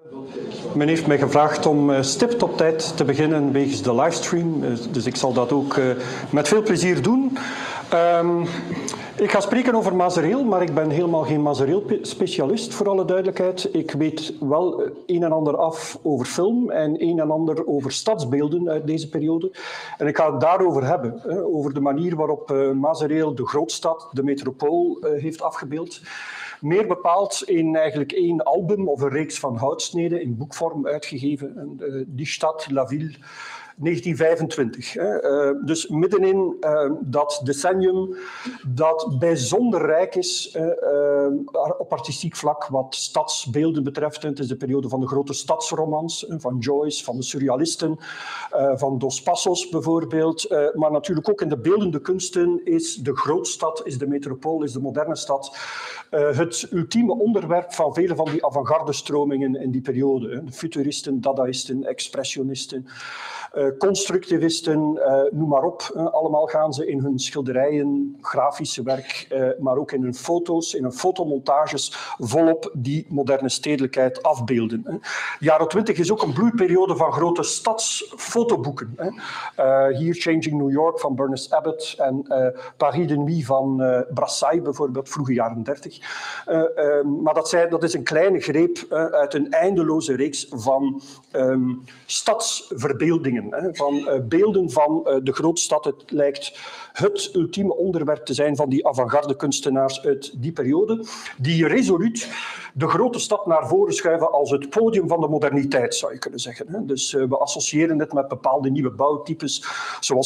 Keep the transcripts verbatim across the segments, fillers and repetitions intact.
Men heeft mij gevraagd om uh, stipt op tijd te beginnen wegens de livestream, uh, dus ik zal dat ook uh, met veel plezier doen. Um, ik ga spreken over Mazereel, maar ik ben helemaal geen Mazereel-specialist, voor alle duidelijkheid. Ik weet wel een en ander af over film en een en ander over stadsbeelden uit deze periode. En ik ga het daarover hebben, hè, over de manier waarop uh, Mazereel de grootstad, de metropool, uh, heeft afgebeeld. Meer bepaald in eigenlijk één album of een reeks van houtsneden in boekvorm uitgegeven. Uh, Die stad, La Ville, negentien vijfentwintig. Hè. Uh, dus middenin uh, dat decennium dat bijzonder rijk is uh, uh, op artistiek vlak wat stadsbeelden betreft. Het is de periode van de grote stadsromans, uh, van Joyce, van de surrealisten, uh, van Dos Passos bijvoorbeeld. Uh, maar natuurlijk ook in de beeldende kunsten is de grootstad, is de metropool, is de moderne stad uh, het ultieme onderwerp van vele van die avant-garde stromingen in die periode. Hè. De futuristen, dadaïsten, expressionisten. Uh, constructivisten, uh, noem maar op. Uh, allemaal gaan ze in hun schilderijen, grafische werk, uh, maar ook in hun foto's, in hun fotomontages, volop die moderne stedelijkheid afbeelden. Hè. De jaren twintig is ook een bloeiperiode van grote stadsfotoboeken. Hè. Uh, hier Changing New York van Bernice Abbott en uh, Paris de Nuit van uh, Brassai bijvoorbeeld, vroege jaren dertig. Uh, uh, maar dat, zijn, dat is een kleine greep uh, uit een eindeloze reeks van um, stadsverbeeldingen. Van uh, beelden van uh, de grootstad. Het lijkt het ultieme onderwerp te zijn van die avant-garde kunstenaars uit die periode, die resoluut de grote stad naar voren schuiven als het podium van de moderniteit, zou je kunnen zeggen. Hè. Dus uh, we associëren het met bepaalde nieuwe bouwtypes, zoals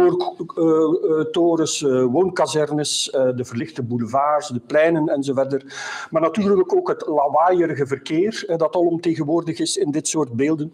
kantoortorens, uh, uh, woonkazernes, uh, de verlichte boulevards, de pleinen enzovoort. Maar natuurlijk ook het lawaaierige verkeer uh, dat alomtegenwoordig is in dit soort beelden.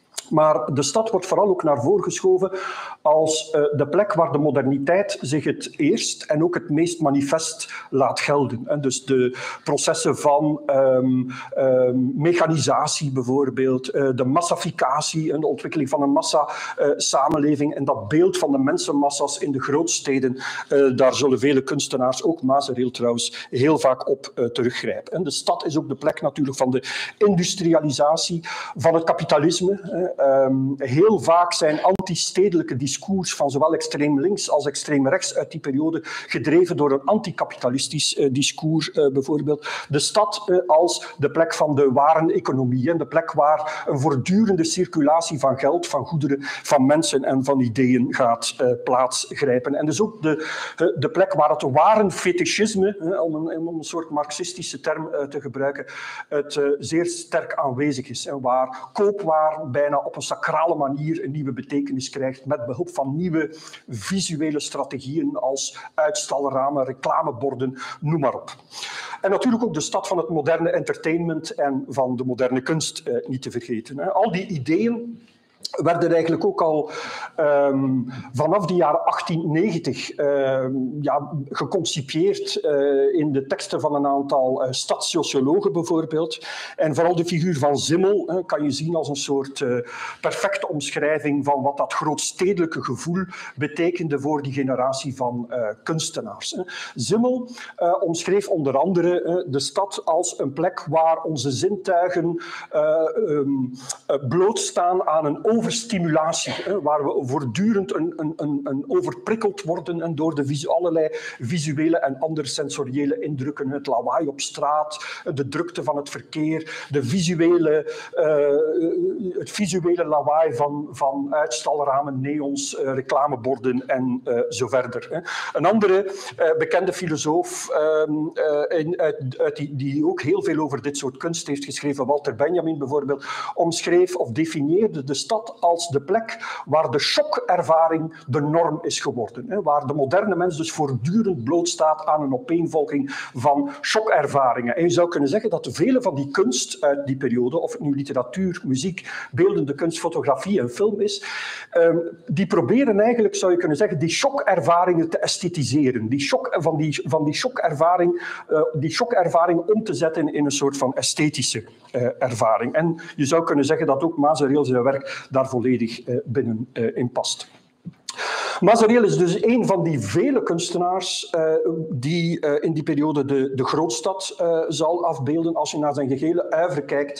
Maar de stad wordt vooral ook naar voren geschoven als uh, de plek waar de moderniteit zich het eerst en ook het meest manifest laat gelden. En dus de processen van um, um, mechanisatie bijvoorbeeld, uh, de massificatie en de ontwikkeling van een massa-samenleving uh, en dat beeld van de mensenmassa's in de grootsteden, uh, daar zullen vele kunstenaars, ook Mazereel trouwens, heel vaak op uh, teruggrijpen. En de stad is ook de plek natuurlijk van de industrialisatie, van het kapitalisme. Uh, Um, heel vaak zijn anti-stedelijke discours van zowel extreem links als extreem rechts uit die periode gedreven door een anticapitalistisch uh, discours uh, bijvoorbeeld. De stad uh, als de plek van de wareneconomie, de plek waar een voortdurende circulatie van geld, van goederen, van mensen en van ideeën gaat uh, plaatsgrijpen. En dus ook de, uh, de plek waar het warenfetischisme, uh, om, een, om een soort marxistische term uh, te gebruiken, het uh, zeer sterk aanwezig is. En waar koopwaar bijna op een sacrale manier een nieuwe betekenis krijgt met behulp van nieuwe visuele strategieën als uitstalramen, reclameborden, noem maar op. En natuurlijk ook de stad van het moderne entertainment en van de moderne kunst eh, niet te vergeten. Hè. Al die ideeën werden eigenlijk ook al um, vanaf de jaren achttien negentig uh, ja, geconcipieerd uh, in de teksten van een aantal uh, stadssociologen bijvoorbeeld. En vooral de figuur van Simmel uh, kan je zien als een soort uh, perfecte omschrijving van wat dat grootstedelijke gevoel betekende voor die generatie van uh, kunstenaars. Hè. Simmel uh, omschreef onder andere uh, de stad als een plek waar onze zintuigen uh, um, uh, blootstaan aan een overstimulatie, hè, waar we voortdurend een, een, een, een overprikkeld worden en door de visu- allerlei visuele en andere sensoriële indrukken, het lawaai op straat, de drukte van het verkeer, de visuele, uh, het visuele lawaai van, van uitstalramen, neons, uh, reclameborden en uh, zo verder. Hè. Een andere uh, bekende filosoof um, uh, in, uit, uit die, die ook heel veel over dit soort kunst heeft geschreven, Walter Benjamin bijvoorbeeld, omschreef of definieerde de stad als de plek waar de shockervaring de norm is geworden. Hè, waar de moderne mens dus voortdurend blootstaat aan een opeenvolging van shockervaringen. En je zou kunnen zeggen dat vele van die kunst uit die periode, of het nu literatuur, muziek, beeldende kunst, fotografie en film is, um, die proberen eigenlijk, zou je kunnen zeggen, die shockervaringen te esthetiseren. Die shock, van die, van die shockervaring, uh, die shockervaring om te zetten in een soort van esthetische uh, ervaring. En je zou kunnen zeggen dat ook Mazereel zijn werk daar volledig uh, binnen uh, in past. Mazereel is dus een van die vele kunstenaars uh, die uh, in die periode de, de grootstad uh, zal afbeelden. Als je naar zijn gehele oeuvre kijkt,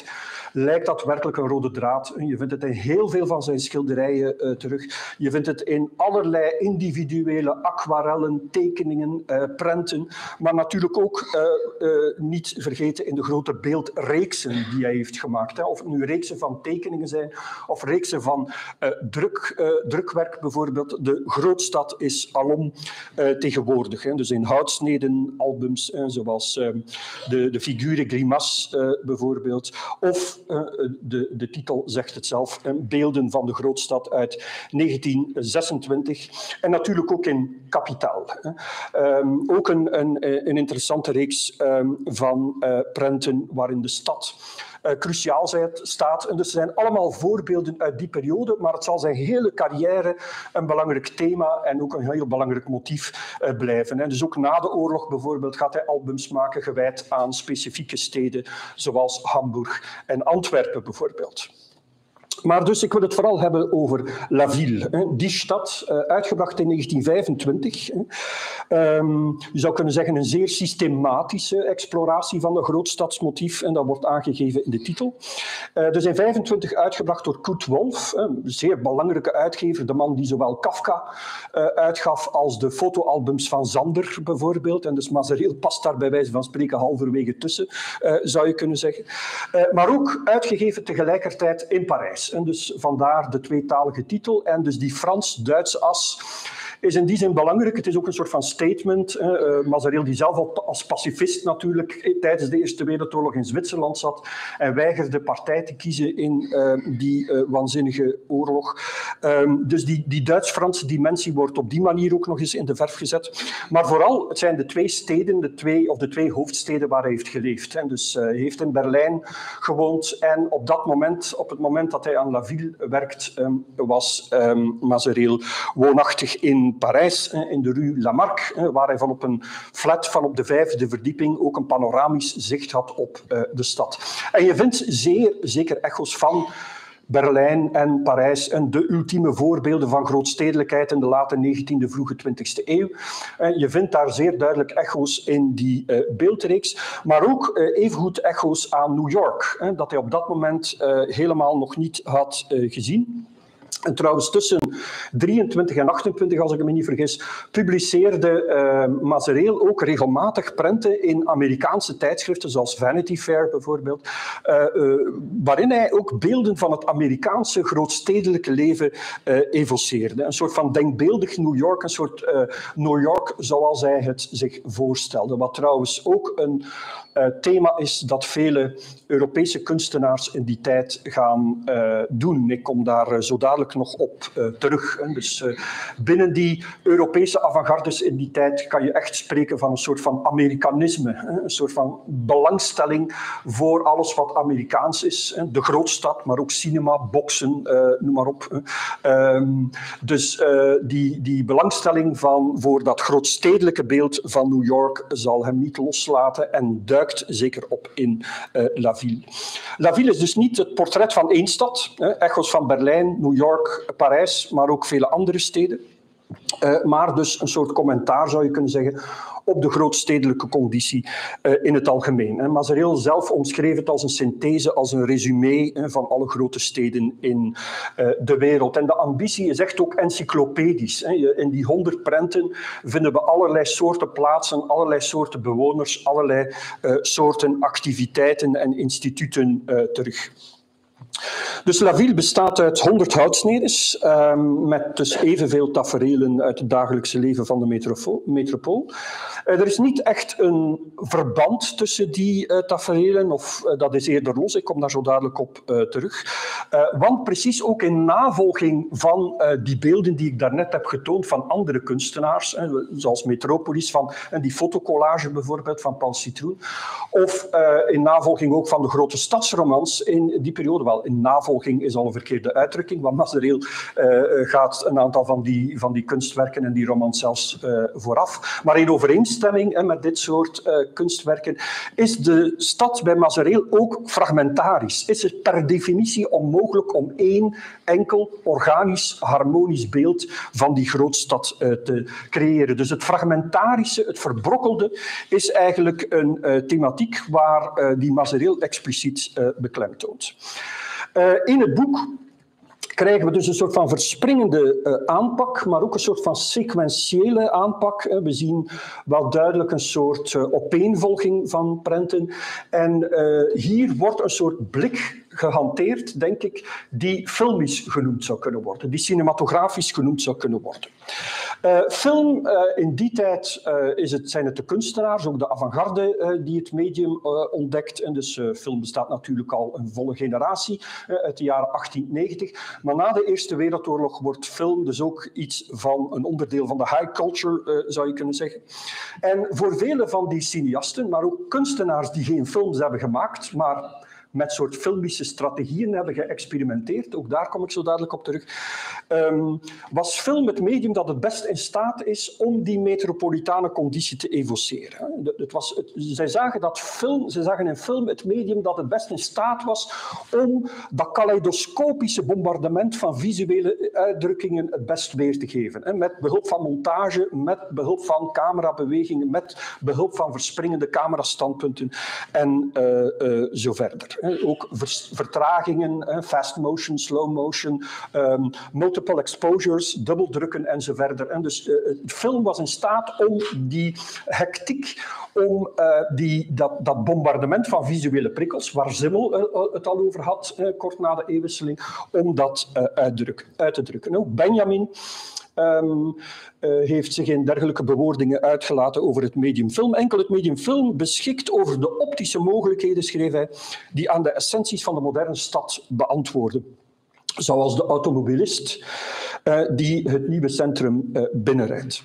lijkt dat werkelijk een rode draad. Je vindt het in heel veel van zijn schilderijen uh, terug. Je vindt het in allerlei individuele aquarellen, tekeningen, uh, prenten, maar natuurlijk ook uh, uh, niet vergeten in de grote beeldreeksen die hij heeft gemaakt. Hè. Of het nu reeksen van tekeningen zijn, of reeksen van uh, druk, uh, drukwerk bijvoorbeeld. De grootstad is alom uh, tegenwoordig. Hè. Dus in houtsneden albums, hè, zoals uh, de, de figure grimace uh, bijvoorbeeld. Of uh, de, de titel zegt het zelf, uh, Beelden van de grootstad uit negentien zesentwintig. En natuurlijk ook in Kapitaal. Hè. Um, ook een, een, een interessante reeks um, van uh, prenten waarin de stad Uh, cruciaal staat. En dus er zijn allemaal voorbeelden uit die periode, maar het zal zijn hele carrière een belangrijk thema en ook een heel belangrijk motief uh, blijven. Hè. Dus ook na de oorlog bijvoorbeeld gaat hij albums maken gewijd aan specifieke steden, zoals Hamburg en Antwerpen bijvoorbeeld. Maar dus, ik wil het vooral hebben over La Ville. Die stad, uitgebracht in negentien vijfentwintig. Je zou kunnen zeggen een zeer systematische exploratie van een grootstadsmotief. En dat wordt aangegeven in de titel. Dus in vijfentwintig uitgebracht door Kurt Wolf, een zeer belangrijke uitgever. De man die zowel Kafka uitgaf als de fotoalbums van Zander bijvoorbeeld. En dus Mazereel past daar bij wijze van spreken halverwege tussen, zou je kunnen zeggen. Maar ook uitgegeven tegelijkertijd in Parijs. En dus vandaar de tweetalige titel. En dus die Frans-Duitse as is in die zin belangrijk. Het is ook een soort van statement. Uh, Mazereel, die zelf als pacifist natuurlijk tijdens de Eerste Wereldoorlog in Zwitserland zat en weigerde partij te kiezen in uh, die uh, waanzinnige oorlog. Um, dus die, die Duits-Franse dimensie wordt op die manier ook nog eens in de verf gezet. Maar vooral, het zijn de twee steden, de twee, of de twee hoofdsteden waar hij heeft geleefd. Hè. Dus uh, hij heeft in Berlijn gewoond en op dat moment, op het moment dat hij aan La Ville werkt, um, was um, Mazereel woonachtig in Parijs, in de rue Lamarck, waar hij van op een flat van op de vijfde verdieping ook een panoramisch zicht had op de stad. En je vindt zeer zeker echo's van Berlijn en Parijs en de ultieme voorbeelden van grootstedelijkheid in de late negentiende, vroege twintigste eeuw. Je vindt daar zeer duidelijk echo's in die uh, beeldreeks, maar ook uh, evengoed echo's aan New York, hè, dat hij op dat moment uh, helemaal nog niet had uh, gezien. En trouwens, tussen drieëntwintig en achtentwintig, als ik me niet vergis, publiceerde uh, Mazereel ook regelmatig prenten in Amerikaanse tijdschriften, zoals Vanity Fair bijvoorbeeld, uh, uh, waarin hij ook beelden van het Amerikaanse grootstedelijke leven uh, evoceerde. Een soort van denkbeeldig New York, een soort uh, New York zoals hij het zich voorstelde. Wat trouwens ook een uh, thema is dat vele Europese kunstenaars in die tijd gaan uh, doen. Ik kom daar uh, zo dadelijk nog op uh, terug. Hè. Dus uh, binnen die Europese avant-gardes in die tijd kan je echt spreken van een soort van Amerikanisme. Hè. Een soort van belangstelling voor alles wat Amerikaans is. Hè. De grootstad, maar ook cinema, boksen, uh, noem maar op. Hè. Um, dus uh, die, die belangstelling van, voor dat grootstedelijke beeld van New York zal hem niet loslaten en duikt zeker op in uh, La Ville. La Ville is dus niet het portret van één stad. Hè. Echo's van Berlijn, New York, Parijs, maar ook vele andere steden. Uh, maar dus een soort commentaar, zou je kunnen zeggen, op de grootstedelijke conditie uh, in het algemeen. Hè. Mazereel zelf omschreef het als een synthese, als een resume hè, van alle grote steden in uh, de wereld. En de ambitie is echt ook encyclopedisch. Hè. In die honderd prenten vinden we allerlei soorten plaatsen, allerlei soorten bewoners, allerlei uh, soorten activiteiten en instituten uh, terug. Dus La Ville bestaat uit honderd houtsnedes, uh, met dus evenveel taferelen uit het dagelijkse leven van de metropool. Uh, er is niet echt een verband tussen die uh, taferelen, of uh, dat is eerder los, ik kom daar zo dadelijk op uh, terug. Uh, want precies ook in navolging van uh, die beelden die ik daarnet heb getoond van andere kunstenaars, hè, zoals Metropolis, van, en die fotocollage bijvoorbeeld van Paul Citroen, of uh, in navolging ook van de grote stadsromans in die periode, wel in navolging is al een verkeerde uitdrukking, want Mazereel uh, gaat een aantal van die, van die kunstwerken en die romans zelfs uh, vooraf. Maar in overeenstemming uh, met dit soort uh, kunstwerken is de stad bij Mazereel ook fragmentarisch. Is het per definitie onmogelijk om één enkel organisch, harmonisch beeld van die grootstad uh, te creëren. Dus het fragmentarische, het verbrokkelde, is eigenlijk een uh, thematiek waar uh, die Mazereel expliciet uh, beklemtoont. Uh, in het boek krijgen we dus een soort van verspringende uh, aanpak, maar ook een soort van sequentiële aanpak. Uh, we zien wel duidelijk een soort uh, opeenvolging van prenten. En uh, hier wordt een soort blik gehanteerd, denk ik, die filmisch genoemd zou kunnen worden, die cinematografisch genoemd zou kunnen worden. Uh, film, uh, in die tijd uh, is het, zijn het de kunstenaars, ook de avant-garde, uh, die het medium uh, ontdekt. En dus uh, film bestaat natuurlijk al een volle generatie, uh, uit de jaren achttienhonderdnegentig. Maar na de Eerste Wereldoorlog wordt film dus ook iets van een onderdeel van de high culture, uh, zou je kunnen zeggen. En voor vele van die cineasten, maar ook kunstenaars die geen films hebben gemaakt, maar met soort filmische strategieën hebben geëxperimenteerd, ook daar kom ik zo dadelijk op terug, um, was film het medium dat het best in staat is om die metropolitane conditie te evoceren. Het was het, zij zagen dat film, zij zagen in film het medium dat het best in staat was om dat kaleidoscopische bombardement van visuele uitdrukkingen het best weer te geven. Met behulp van montage, met behulp van camerabewegingen, met behulp van verspringende camerastandpunten en uh, uh, zo verder. Ook vertragingen, fast motion, slow motion, um, multiple exposures, dubbeldrukken enzovoort. En dus uh, de film was in staat om die hectiek, om uh, die, dat, dat bombardement van visuele prikkels, waar Simmel uh, het al over had, uh, kort na de eeuwwisseling, om dat uh, uitdruk, uit te drukken. Ook Benjamin Um, uh, heeft zich in dergelijke bewoordingen uitgelaten over het medium film. Enkel het medium film beschikt over de optische mogelijkheden, schreef hij, die aan de essenties van de moderne stad beantwoorden. Zoals de automobilist uh, die het nieuwe centrum uh, binnenrijdt.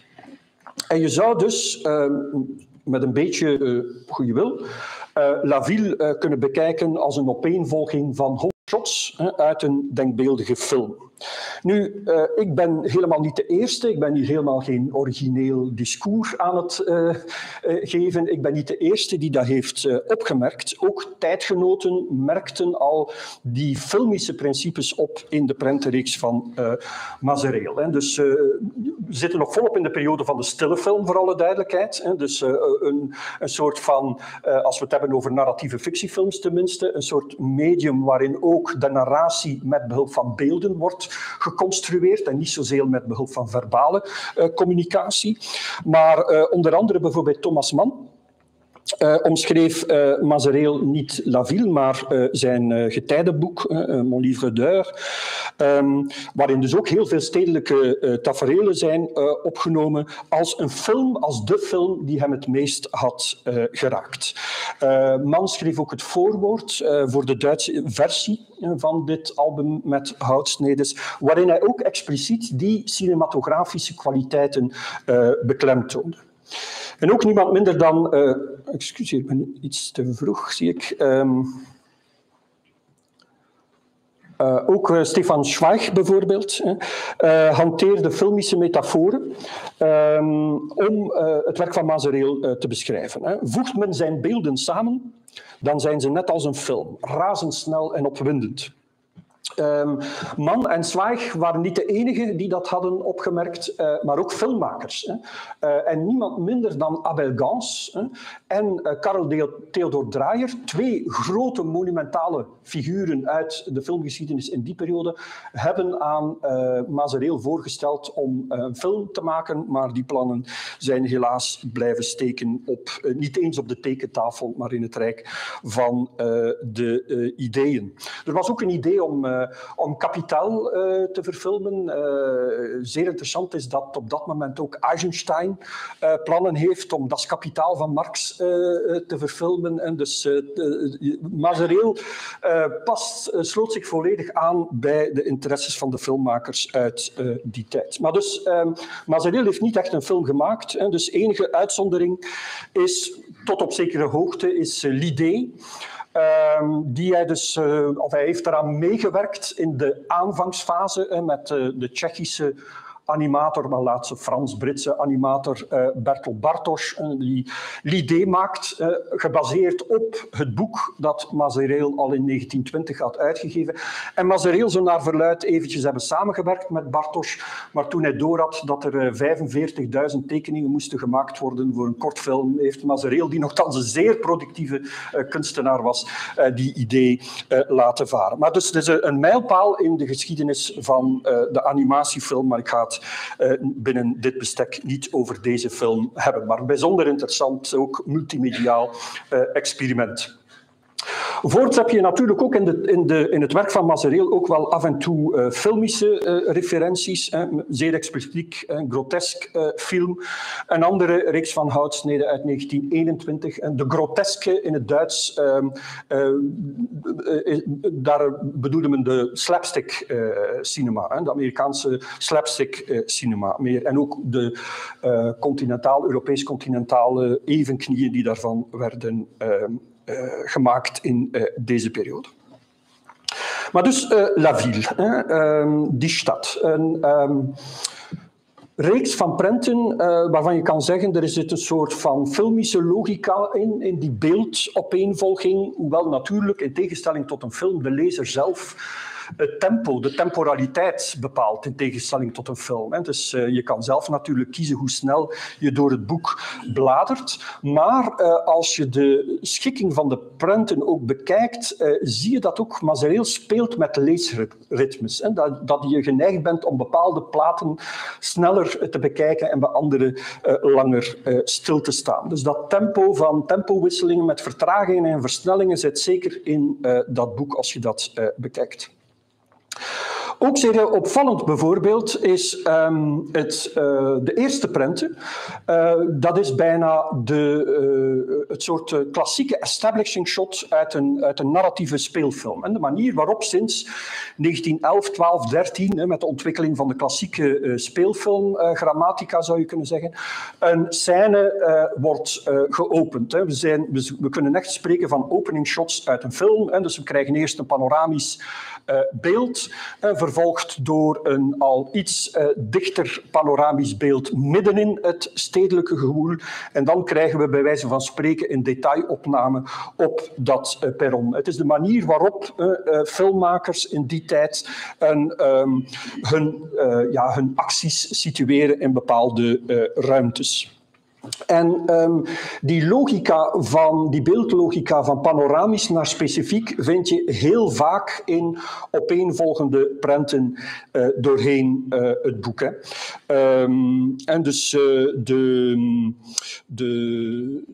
En je zou dus uh, met een beetje uh, goede wil uh, La Ville uh, kunnen bekijken als een opeenvolging van honderd shots uh, uit een denkbeeldige film. Nu, uh, ik ben helemaal niet de eerste, ik ben hier helemaal geen origineel discours aan het uh, uh, geven. Ik ben niet de eerste die dat heeft uh, opgemerkt. Ook tijdgenoten merkten al die filmische principes op in de prentenreeks van uh, Mazereel. Hè. Dus uh, we zitten nog volop in de periode van de stille film, voor alle duidelijkheid. Hè. Dus uh, een, een soort van, uh, als we het hebben over narratieve fictiefilms tenminste, een soort medium waarin ook de narratie met behulp van beelden wordt geconstrueerd en niet zozeer met behulp van verbale uh, communicatie. Maar uh, onder andere bijvoorbeeld Thomas Mann Uh, omschreef uh, Mazereel niet La Ville, maar uh, zijn uh, getijdenboek, uh, Mon Livre d'Heures, um, waarin dus ook heel veel stedelijke uh, taferelen zijn uh, opgenomen als een film, als de film die hem het meest had uh, geraakt. Uh, Mann schreef ook het voorwoord uh, voor de Duitse versie uh, van dit album met houtsnedes, waarin hij ook expliciet die cinematografische kwaliteiten uh, beklemtoonde. En ook niemand minder dan, uh, excuseer, ik ben iets te vroeg, zie ik. Um, uh, ook uh, Stefan Zweig bijvoorbeeld uh, hanteerde filmische metaforen um, om uh, het werk van Mazereel uh, te beschrijven. Hè. Voegt men zijn beelden samen, dan zijn ze net als een film, razendsnel en opwindend. Um, Mann en Zweig waren niet de enigen die dat hadden opgemerkt, uh, maar ook filmmakers. Hè. Uh, en niemand minder dan Abel Gance hè, en uh, Karel Theodor Dreyer, twee grote monumentale figuren uit de filmgeschiedenis in die periode, hebben aan uh, Mazereel voorgesteld om uh, een film te maken, maar die plannen zijn helaas blijven steken op, uh, niet eens op de tekentafel, maar in het rijk van uh, de uh, ideeën. Er was ook een idee om Uh, om Kapitaal uh, te verfilmen. Uh, zeer interessant is dat op dat moment ook Eisenstein uh, plannen heeft om Das Kapitaal van Marx uh, te verfilmen. En dus uh, uh, Mazereel uh, past, uh, sloot zich volledig aan bij de interesses van de filmmakers uit uh, die tijd. Maar dus uh, Mazereel heeft niet echt een film gemaakt. Hè, dus enige uitzondering is, tot op zekere hoogte, is uh, L'Idée. Uh, die hij, dus, uh, of hij heeft eraan meegewerkt in de aanvangsfase uh, met uh, de Tsjechische animator, maar laatste Frans-Britse animator uh, Bertolt Bartos, uh, die l'idee maakt, uh, gebaseerd op het boek dat Mazereel al in negentien twintig had uitgegeven. En Mazereel zou naar verluidt eventjes hebben samengewerkt met Bartos, maar toen hij doorhad dat er uh, vijfenveertigduizend tekeningen moesten gemaakt worden voor een kortfilm, heeft Mazereel, die nogthans een zeer productieve uh, kunstenaar was, uh, die idee uh, laten varen. Maar dus het is een mijlpaal in de geschiedenis van uh, de animatiefilm, maar ik ga het Uh, binnen dit bestek niet over deze film hebben. Maar bijzonder interessant, ook multimediaal uh, experiment. Voorts heb je natuurlijk ook in, de, in, de, in het werk van Mazereel ook wel af en toe uh, filmische uh, referenties, hè, zeer expliciet, een grotesk uh, film. Een andere reeks van houtsneden uit negentien eenentwintig. En de groteske in het Duits, uh, uh, uh, daar bedoelde men de slapstick uh, cinema, hè, de Amerikaanse slapstick uh, cinema meer. En ook de uh, continentaal, Europees-continentale evenknieën die daarvan werden uh, Uh, gemaakt in uh, deze periode. Maar dus uh, La Ville, hè, um, die stad. Een um, reeks van prenten uh, waarvan je kan zeggen er zit een soort van filmische logica in, in die beeldopeenvolging, hoewel natuurlijk in tegenstelling tot een film de lezer zelf het tempo, de temporaliteit bepaalt in tegenstelling tot een film. Dus uh, je kan zelf natuurlijk kiezen hoe snel je door het boek bladert. Maar uh, als je de schikking van de prenten ook bekijkt, uh, zie je dat ook Mazereel speelt met leesritmes. Hè? Dat, dat je geneigd bent om bepaalde platen sneller te bekijken en bij andere uh, langer uh, stil te staan. Dus dat tempo van tempowisselingen met vertragingen en versnellingen zit zeker in uh, dat boek als je dat uh, bekijkt. Ook zeer opvallend bijvoorbeeld is um, het, uh, de eerste prenten. Uh, dat is bijna de, uh, het soort uh, klassieke establishing shot uit een, uit een narratieve speelfilm. En de manier waarop sinds negentien elf, twaalf, dertien, hè, met de ontwikkeling van de klassieke uh, speelfilm, uh, grammatica zou je kunnen zeggen, een scène uh, wordt uh, geopend. Hè. We, zijn, we, we kunnen echt spreken van opening shots uit een film. Hè. Dus we krijgen eerst een panoramisch uh, beeld, uh, vervolgd door een al iets uh, dichter panoramisch beeld middenin het stedelijke gewoel. En dan krijgen we bij wijze van spreken een detailopname op dat uh, perron. Het is de manier waarop uh, uh, filmmakers in die tijd een, um, hun, uh, ja, hun acties situeren in bepaalde uh, ruimtes. En um, die logica van, die beeldlogica van panoramisch naar specifiek vind je heel vaak in opeenvolgende prenten uh, doorheen uh, het boek. Hè. Um, en dus uh, de, de,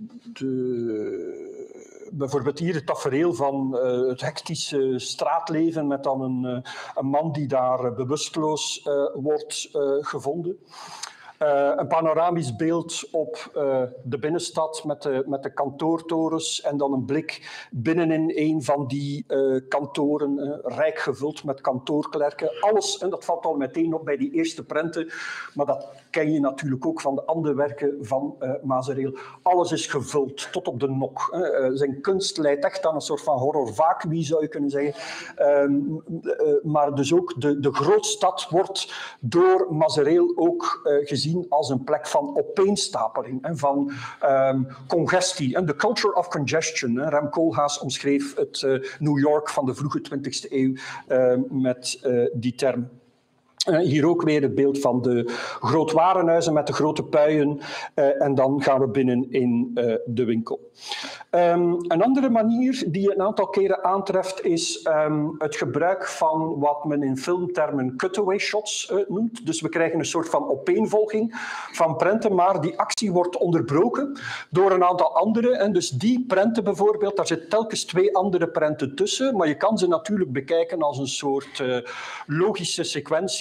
de bijvoorbeeld hier het tafereel van uh, het hectische straatleven met dan een, uh, een man die daar bewusteloos uh, wordt uh, gevonden. Uh, een panoramisch beeld op uh, de binnenstad met de, met de kantoortorens en dan een blik binnenin een van die uh, kantoren, uh, rijk gevuld met kantoorklerken. Alles, en dat valt al meteen op bij die eerste prenten, maar dat ken je natuurlijk ook van de andere werken van uh, Mazereel. Alles is gevuld, tot op de nok. Uh, zijn kunst leidt echt aan een soort van horror vacui, zou je kunnen zeggen. Uh, uh, maar dus ook de, de grootstad wordt door Mazereel ook uh, gezien als een plek van opeenstapeling en van um, congestie. En the culture of congestion. Hè. Rem Koolhaas omschreef het uh, New York van de vroege twintigste eeuw uh, met uh, die term. Uh, hier ook weer het beeld van de grootwarenhuizen met de grote puien. Uh, en dan gaan we binnen in uh, de winkel. Um, een andere manier die je een aantal keren aantreft is um, het gebruik van wat men in filmtermen cutaway shots uh, noemt. Dus we krijgen een soort van opeenvolging van prenten, maar die actie wordt onderbroken door een aantal andere. En dus die prenten bijvoorbeeld, daar zitten telkens twee andere prenten tussen, maar je kan ze natuurlijk bekijken als een soort uh, logische sequentie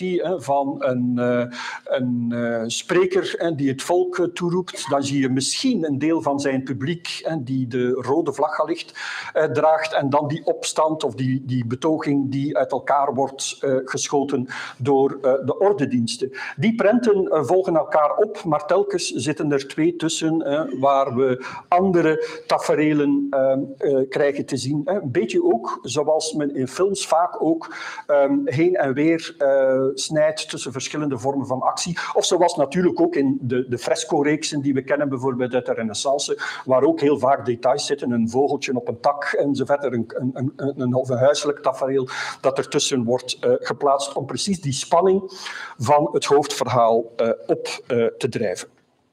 comedie hè, van een, uh, een uh, spreker hè, die het volk uh, toeroept. Dan zie je misschien een deel van zijn publiek hè, die de rode vlaggelicht uh, draagt en dan die opstand of die, die betoging die uit elkaar wordt uh, geschoten door uh, de ordediensten. Die prenten uh, volgen elkaar op, maar telkens zitten er twee tussen uh, waar we andere taferelen uh, uh, krijgen te zien. Hè. Een beetje ook zoals men in films vaak ook um, heen en weer uh, snijdt tussen verschillende vormen van actie. Of zoals natuurlijk ook in de, de fresco-reeksen die we kennen, bijvoorbeeld uit de Renaissance, waar ook heel vaak details zitten, een vogeltje op een tak enzovoort, een, een, een, een, of een huiselijk tafereel dat ertussen wordt uh, geplaatst om precies die spanning van het hoofdverhaal uh, op uh, te drijven.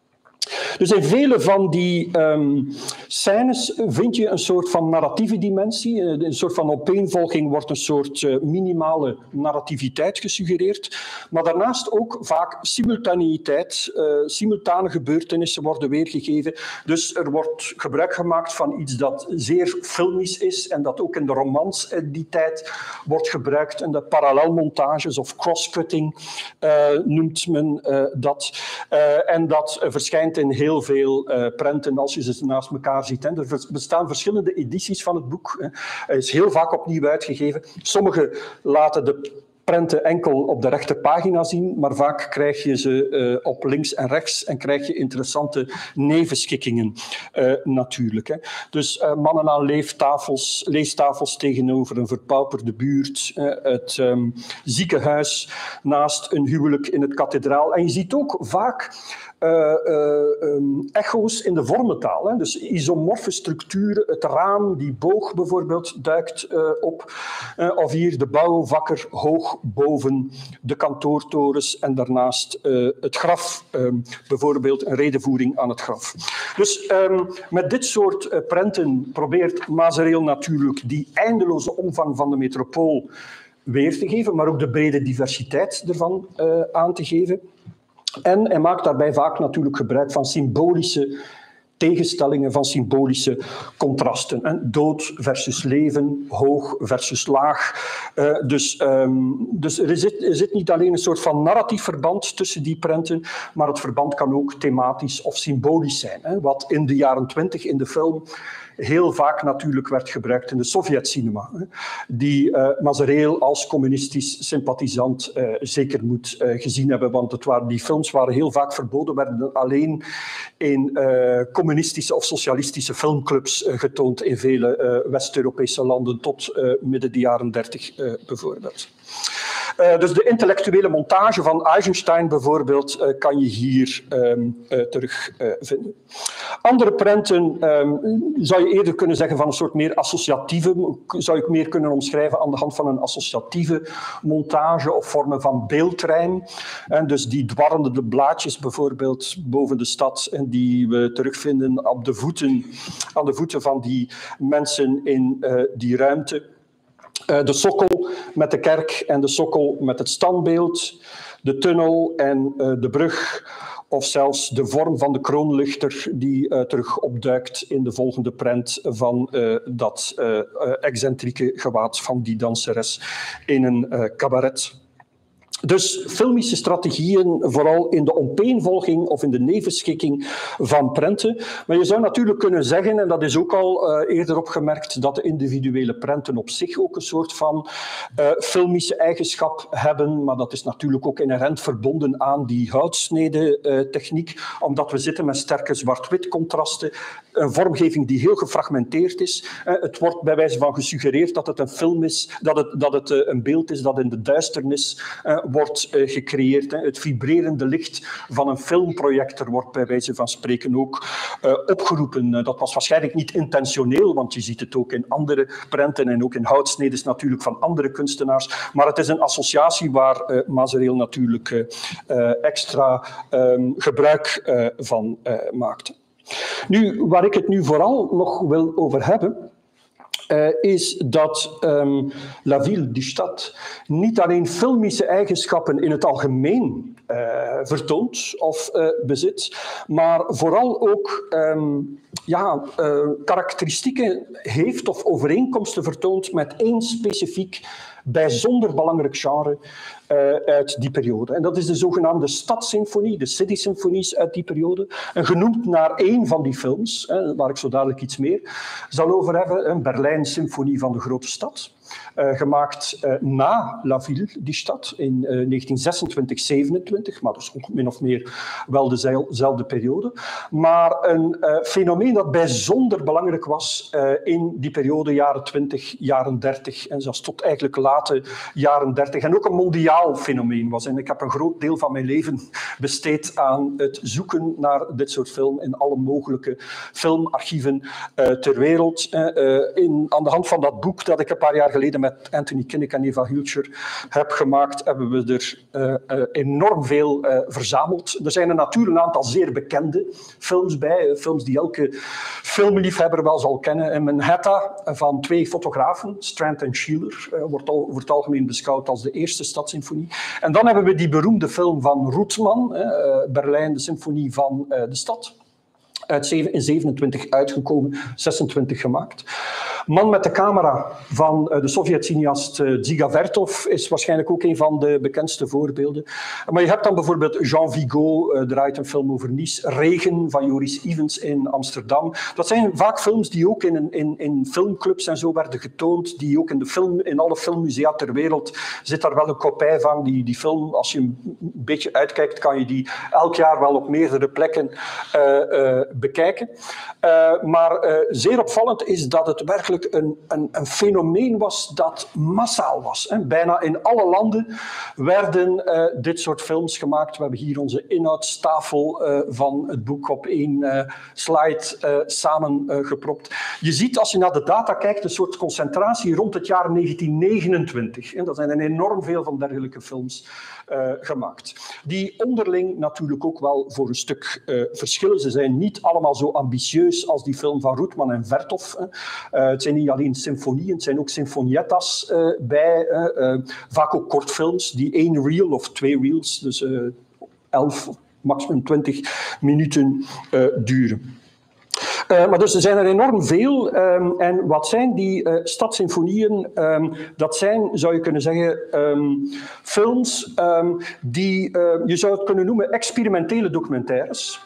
Dus in vele van die um, scènes vind je een soort van narratieve dimensie. Een soort van opeenvolging wordt een soort uh, minimale narrativiteit gesuggereerd. Maar daarnaast ook vaak simultaneïteit. Uh, simultane gebeurtenissen worden weergegeven. Dus er wordt gebruik gemaakt van iets dat zeer filmisch is en dat ook in de romans uh, die tijd wordt gebruikt. En de parallelmontages of crosscutting uh, noemt men uh, dat. Uh, en dat uh, verschijnt in heel veel uh, prenten als je ze naast elkaar ziet. Hè. Er bestaan verschillende edities van het boek. Hè. Het is heel vaak opnieuw uitgegeven. Sommige laten de prenten enkel op de rechterpagina zien, maar vaak krijg je ze uh, op links en rechts en krijg je interessante nevenschikkingen uh, natuurlijk. Hè. Dus uh, mannen aan leeftafels, leestafels tegenover een verpauperde buurt, uh, het um, ziekenhuis naast een huwelijk in het kathedraal. En je ziet ook vaak Uh, uh, um, echo's in de vormentaal. Hè. Dus isomorfe structuren, het raam, die boog bijvoorbeeld, duikt uh, op. Uh, of hier de bouwvakker hoog boven de kantoortorens en daarnaast uh, het graf. Um, bijvoorbeeld een redevoering aan het graf. Dus um, met dit soort uh, prenten probeert Mazereel natuurlijk die eindeloze omvang van de metropool weer te geven, maar ook de brede diversiteit ervan uh, aan te geven. En hij maakt daarbij vaak natuurlijk gebruik van symbolische tegenstellingen, van symbolische contrasten. En dood versus leven, hoog versus laag. Uh, dus um, dus er, zit, er zit niet alleen een soort van narratief verband tussen die prenten, maar het verband kan ook thematisch of symbolisch zijn. Hè, wat in de jaren twintig in de film heel vaak natuurlijk werd gebruikt in de Sovjet-cinema, die uh, Mazereel als communistisch sympathisant uh, zeker moet uh, gezien hebben, want het waren, die films waren heel vaak verboden, werden alleen in uh, communistische of socialistische filmclubs uh, getoond in vele uh, West-Europese landen tot uh, midden de jaren dertig uh, bijvoorbeeld. Uh, dus de intellectuele montage van Eisenstein bijvoorbeeld uh, kan je hier um, uh, terugvinden. Uh, Andere prenten um, zou je eerder kunnen zeggen van een soort meer associatieve, zou ik meer kunnen omschrijven aan de hand van een associatieve montage of vormen van beeldrijm. En dus die dwarrende blaadjes bijvoorbeeld boven de stad en die we terugvinden op de voeten, aan de voeten van die mensen in uh, die ruimte. Uh, de sokkel met de kerk en de sokkel met het standbeeld, de tunnel en uh, de brug, of zelfs de vorm van de kroonluchter die uh, terug opduikt in de volgende prent van uh, dat uh, uh, excentrieke gewaad van die danseres in een uh, cabaret. Dus filmische strategieën, vooral in de opeenvolging of in de nevenschikking van prenten. Maar je zou natuurlijk kunnen zeggen, en dat is ook al uh, eerder opgemerkt, dat de individuele prenten op zich ook een soort van uh, filmische eigenschap hebben. Maar dat is natuurlijk ook inherent verbonden aan die houtsnede-techniek, uh, omdat we zitten met sterke zwart-wit contrasten. Een vormgeving die heel gefragmenteerd is. Uh, het wordt bij wijze van gesuggereerd dat het een film is, dat het, dat het uh, een beeld is dat in de duisternis uh, wordt uh, gecreëerd. Hè. Het vibrerende licht van een filmprojector wordt bij wijze van spreken ook uh, opgeroepen. Uh, dat was waarschijnlijk niet intentioneel, want je ziet het ook in andere prenten en ook in houtsnedes natuurlijk van andere kunstenaars. Maar het is een associatie waar uh, Mazereel natuurlijk uh, uh, extra um, gebruik uh, van uh, maakte. Nu, waar ik het nu vooral nog wil over hebben, Uh, is dat um, La Ville, die stad, niet alleen filmische eigenschappen in het algemeen uh, vertoont of uh, bezit, maar vooral ook um, ja, uh, karakteristieken heeft of overeenkomsten vertoont met één specifiek bijzonder belangrijk genre uh, uit die periode. En dat is de zogenaamde Stadssymfonie, de City Symphonies uit die periode. En genoemd naar één van die films, hè, waar ik zo dadelijk iets meer zal over hebben, een Berlijn Symfonie van de Grote Stad. Uh, gemaakt uh, na La Ville, die stad, in uh, negentien zesentwintig zevenentwintig, maar dus ook min of meer wel dezelfde periode. Maar een uh, fenomeen dat bijzonder belangrijk was uh, in die periode, jaren twintig, jaren dertig en zelfs tot eigenlijk late jaren dertig. En ook een mondiaal fenomeen was. En ik heb een groot deel van mijn leven besteed aan het zoeken naar dit soort film in alle mogelijke filmarchieven uh, ter wereld. Uh, in, aan de hand van dat boek dat ik een paar jaar geleden met Anthony Kinnick en Eva Hilscher heb gemaakt, hebben we er uh, uh, enorm veel uh, verzameld. Er zijn er natuurlijk een aantal zeer bekende films bij, uh, films die elke filmliefhebber wel zal kennen. En Manhattan van twee fotografen, Strand en Sheeler, uh, wordt al, over het algemeen beschouwd als de eerste Stadssymfonie. En dan hebben we die beroemde film van Roetman, uh, Berlijn, de symfonie van uh, de stad. Uit in zevenentwintig uitgekomen, zesentwintig gemaakt. Man met de camera van de Sovjet-cineast Dziga Vertov is waarschijnlijk ook een van de bekendste voorbeelden. Maar je hebt dan bijvoorbeeld Jean Vigo, uh, draait een film over Nice, Regen van Joris Ivens in Amsterdam. Dat zijn vaak films die ook in, in, in filmclubs en zo werden getoond, die ook in, de film, in alle filmmusea ter wereld zit daar wel een kopij van. Die, die film, als je een beetje uitkijkt, kan je die elk jaar wel op meerdere plekken uh, uh, bekijken. Uh, maar uh, zeer opvallend is dat het werkelijk Een, een, een fenomeen was dat massaal was. Hè. Bijna in alle landen werden uh, dit soort films gemaakt. We hebben hier onze inhoudstafel uh, van het boek op één uh, slide uh, samengepropt. Uh, je ziet als je naar de data kijkt een soort concentratie rond het jaar negentien negenentwintig. Hè. Er zijn er enorm veel van dergelijke films uh, gemaakt. Die onderling natuurlijk ook wel voor een stuk uh, verschillen. Ze zijn niet allemaal zo ambitieus als die film van Roetman en Vertov. Hè. Uh, het zijn niet alleen symfonieën, het zijn ook sinfoniettas uh, bij. Uh, uh, vaak ook kortfilms die één reel of twee reels, dus uh, elf, maximum twintig minuten uh, duren. Uh, maar dus er zijn er enorm veel. Um, en wat zijn die uh, stadssymfonieën? Um, dat zijn, zou je kunnen zeggen, um, films um, die, uh, je zou het kunnen noemen, experimentele documentaires.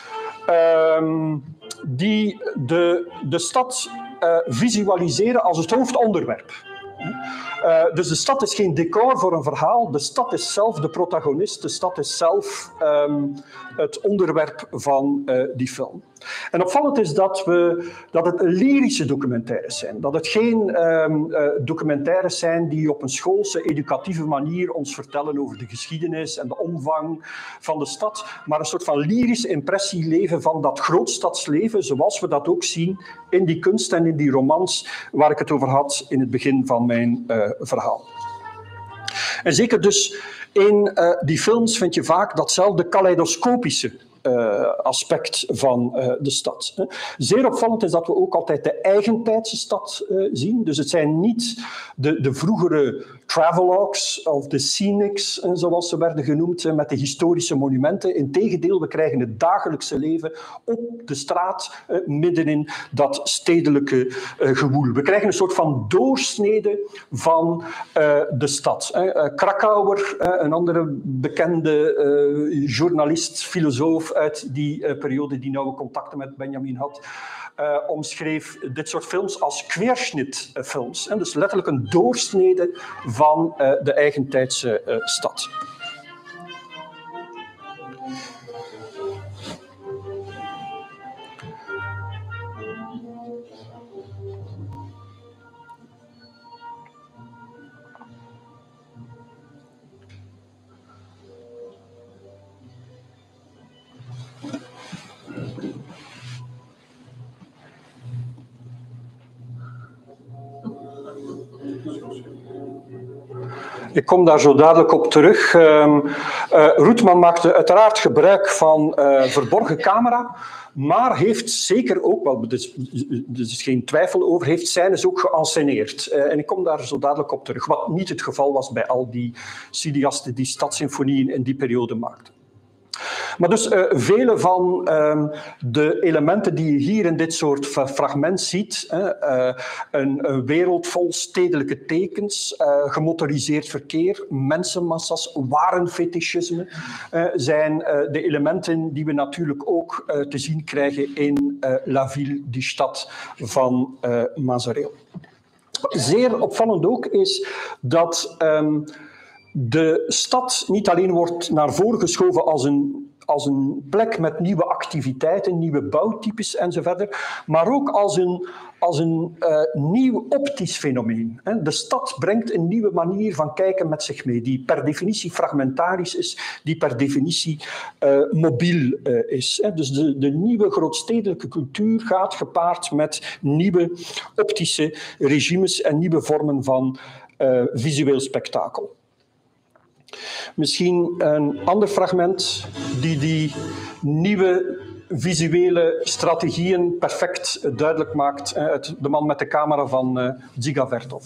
Um, die de, de stad uh, visualiseren als het hoofdonderwerp. Uh, dus de stad is geen decor voor een verhaal, de stad is zelf de protagonist, de stad is zelf um, het onderwerp van uh, die film. En opvallend is dat, we, dat het lyrische documentaires zijn. Dat het geen um, uh, documentaires zijn die op een schoolse, educatieve manier ons vertellen over de geschiedenis en de omvang van de stad, maar een soort van lyrische impressie leven van dat grootstadsleven, zoals we dat ook zien in die kunst en in die romans waar ik het over had in het begin van mijn uh, verhaal. En zeker dus in uh, die films vind je vaak datzelfde kaleidoscopische Uh, aspect van uh, de stad. Hè. Zeer opvallend is dat we ook altijd de eigentijdse stad uh, zien. Dus het zijn niet de, de vroegere travelogues of de scenics, zoals ze werden genoemd, met de historische monumenten. Integendeel, we krijgen het dagelijkse leven op de straat, uh, midden in dat stedelijke uh, gewoel. We krijgen een soort van doorsnede van uh, de stad. Uh, Krakauer, uh, een andere bekende uh, journalist, filosoof, uit die uh, periode die nauwe contacten met Benjamin had, uh, omschreef dit soort films als querschnittfilms. Uh, dus letterlijk een doorsnede van uh, de eigentijdse uh, stad. Ik kom daar zo dadelijk op terug. Uh, uh, Roetman maakte uiteraard gebruik van uh, verborgen camera, maar heeft zeker ook, wel, dus, dus is geen twijfel over, heeft scènes ook geënsceneerd. Uh, en ik kom daar zo dadelijk op terug, wat niet het geval was bij al die cineasten die stadssymfonieën in die periode maakten. Maar dus uh, vele van uh, de elementen die je hier in dit soort fragment ziet, uh, uh, een, een wereld vol stedelijke tekens, uh, gemotoriseerd verkeer, mensenmassa's, warenfetischisme, uh, zijn uh, de elementen die we natuurlijk ook uh, te zien krijgen in uh, La Ville, die stad van uh, Mazareel. Zeer opvallend ook is dat um, de stad niet alleen wordt naar voren geschoven als een als een plek met nieuwe activiteiten, nieuwe bouwtypes enzovoort, maar ook als een, als een uh, nieuw optisch fenomeen. De stad brengt een nieuwe manier van kijken met zich mee, die per definitie fragmentarisch is, die per definitie uh, mobiel uh, is. Dus de, de nieuwe grootstedelijke cultuur gaat gepaard met nieuwe optische regimes en nieuwe vormen van uh, visueel spektakel. Misschien een ander fragment die die nieuwe visuele strategieën perfect duidelijk maakt uit De man met de camera van Dziga Vertov.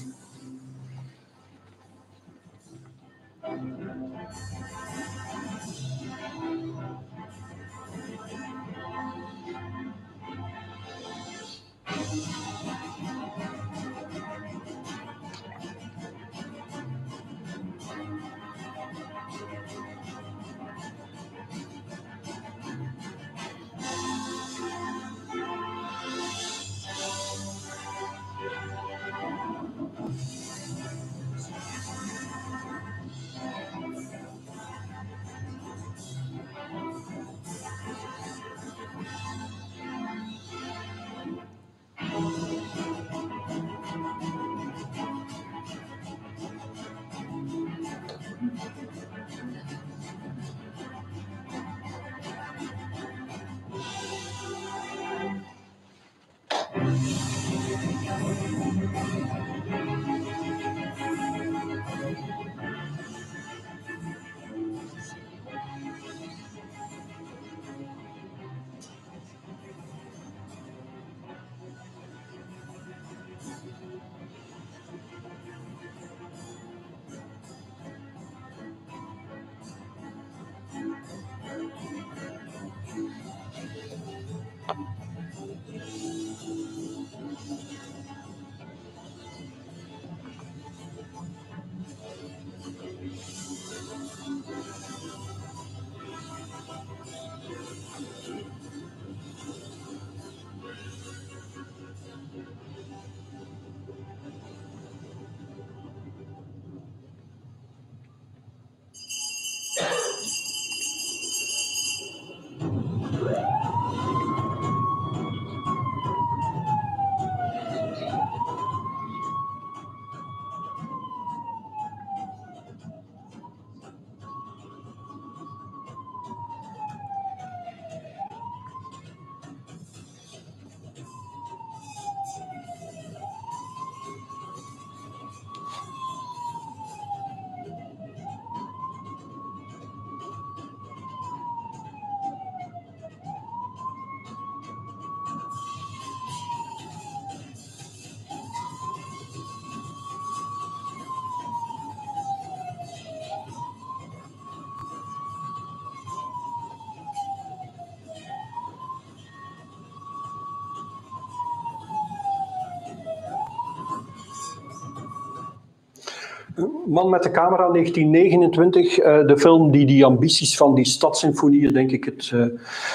Man met de camera, negentien negenentwintig, uh, de film die die ambities van die stadssymfonieën, denk ik, het uh,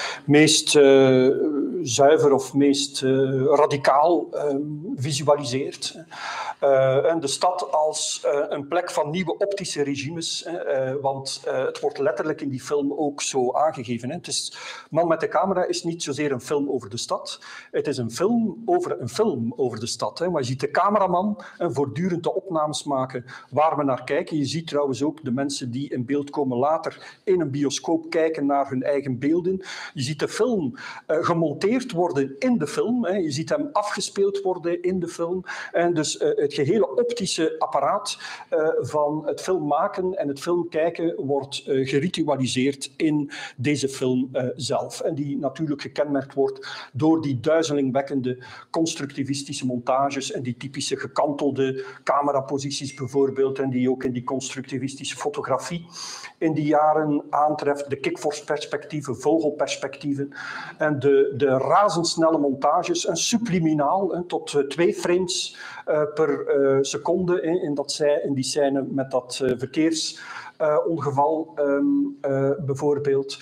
meest uh, zuiver of meest uh, radicaal uh, visualiseert. Uh, en de stad als uh, een plek van nieuwe optische regimes, uh, want uh, het wordt letterlijk in die film ook zo aangegeven. Hè. Het is, Man met de camera is niet zozeer een film over de stad, het is een film over een film over de stad. Hè. Maar je ziet de cameraman uh, voortdurend de opnames maken waar we naar kijken. Je ziet trouwens ook de mensen die in beeld komen later in een bioscoop kijken naar hun eigen beelden. Je ziet de film uh, gemonteerd worden in de film. Hè. Je ziet hem afgespeeld worden in de film. En dus uh, het het gehele optische apparaat uh, van het film maken en het film kijken wordt uh, geritualiseerd in deze film uh, zelf. En die natuurlijk gekenmerkt wordt door die duizelingwekkende constructivistische montages en die typische gekantelde cameraposities bijvoorbeeld en die ook in die constructivistische fotografie in die jaren aantreft. De kikvorstperspectieven, vogelperspectieven en de, de razendsnelle montages en subliminaal en tot uh, twee frames uh, per uh, seconde in, in, dat, in die scène met dat uh, verkeersongeval uh, um, uh, bijvoorbeeld.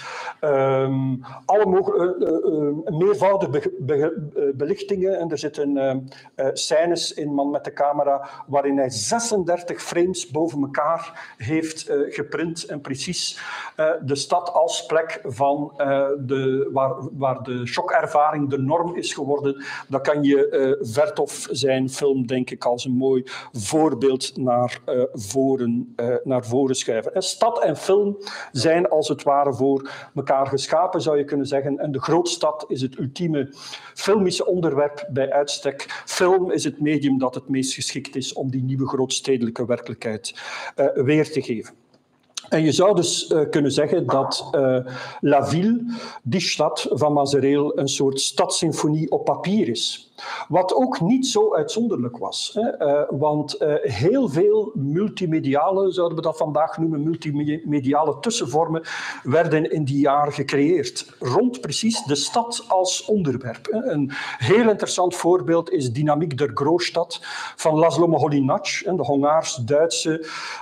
Um, alle mogelijke uh, uh, meervoudige be be belichtingen en er zitten uh, uh, scènes in Man met de camera waarin hij zesendertig frames boven elkaar heeft uh, geprint en precies uh, de stad als plek van uh, de, waar, waar de shockervaring de norm is geworden. Dat kan je uh, Vertov zijn film denk ik als een mooi voorbeeld naar, uh, voren, uh, naar voren schuiven. En stad en film zijn als het ware voor elkaar geschapen, zou je kunnen zeggen. En de grootstad is het ultieme filmische onderwerp bij uitstek. Film is het medium dat het meest geschikt is om die nieuwe grootstedelijke werkelijkheid uh, weer te geven. En je zou dus uh, kunnen zeggen dat uh, La Ville, die stad van Mazereel, een soort stadssymfonie op papier is. Wat ook niet zo uitzonderlijk was. Hè? Uh, want uh, heel veel multimediale, zouden we dat vandaag noemen, multimediale tussenvormen, werden in die jaren gecreëerd. Rond precies de stad als onderwerp. Hè? Een heel interessant voorbeeld is Dynamiek der Grootstad van Laszlo Moholy-Nagy, de Hongaars-Duitse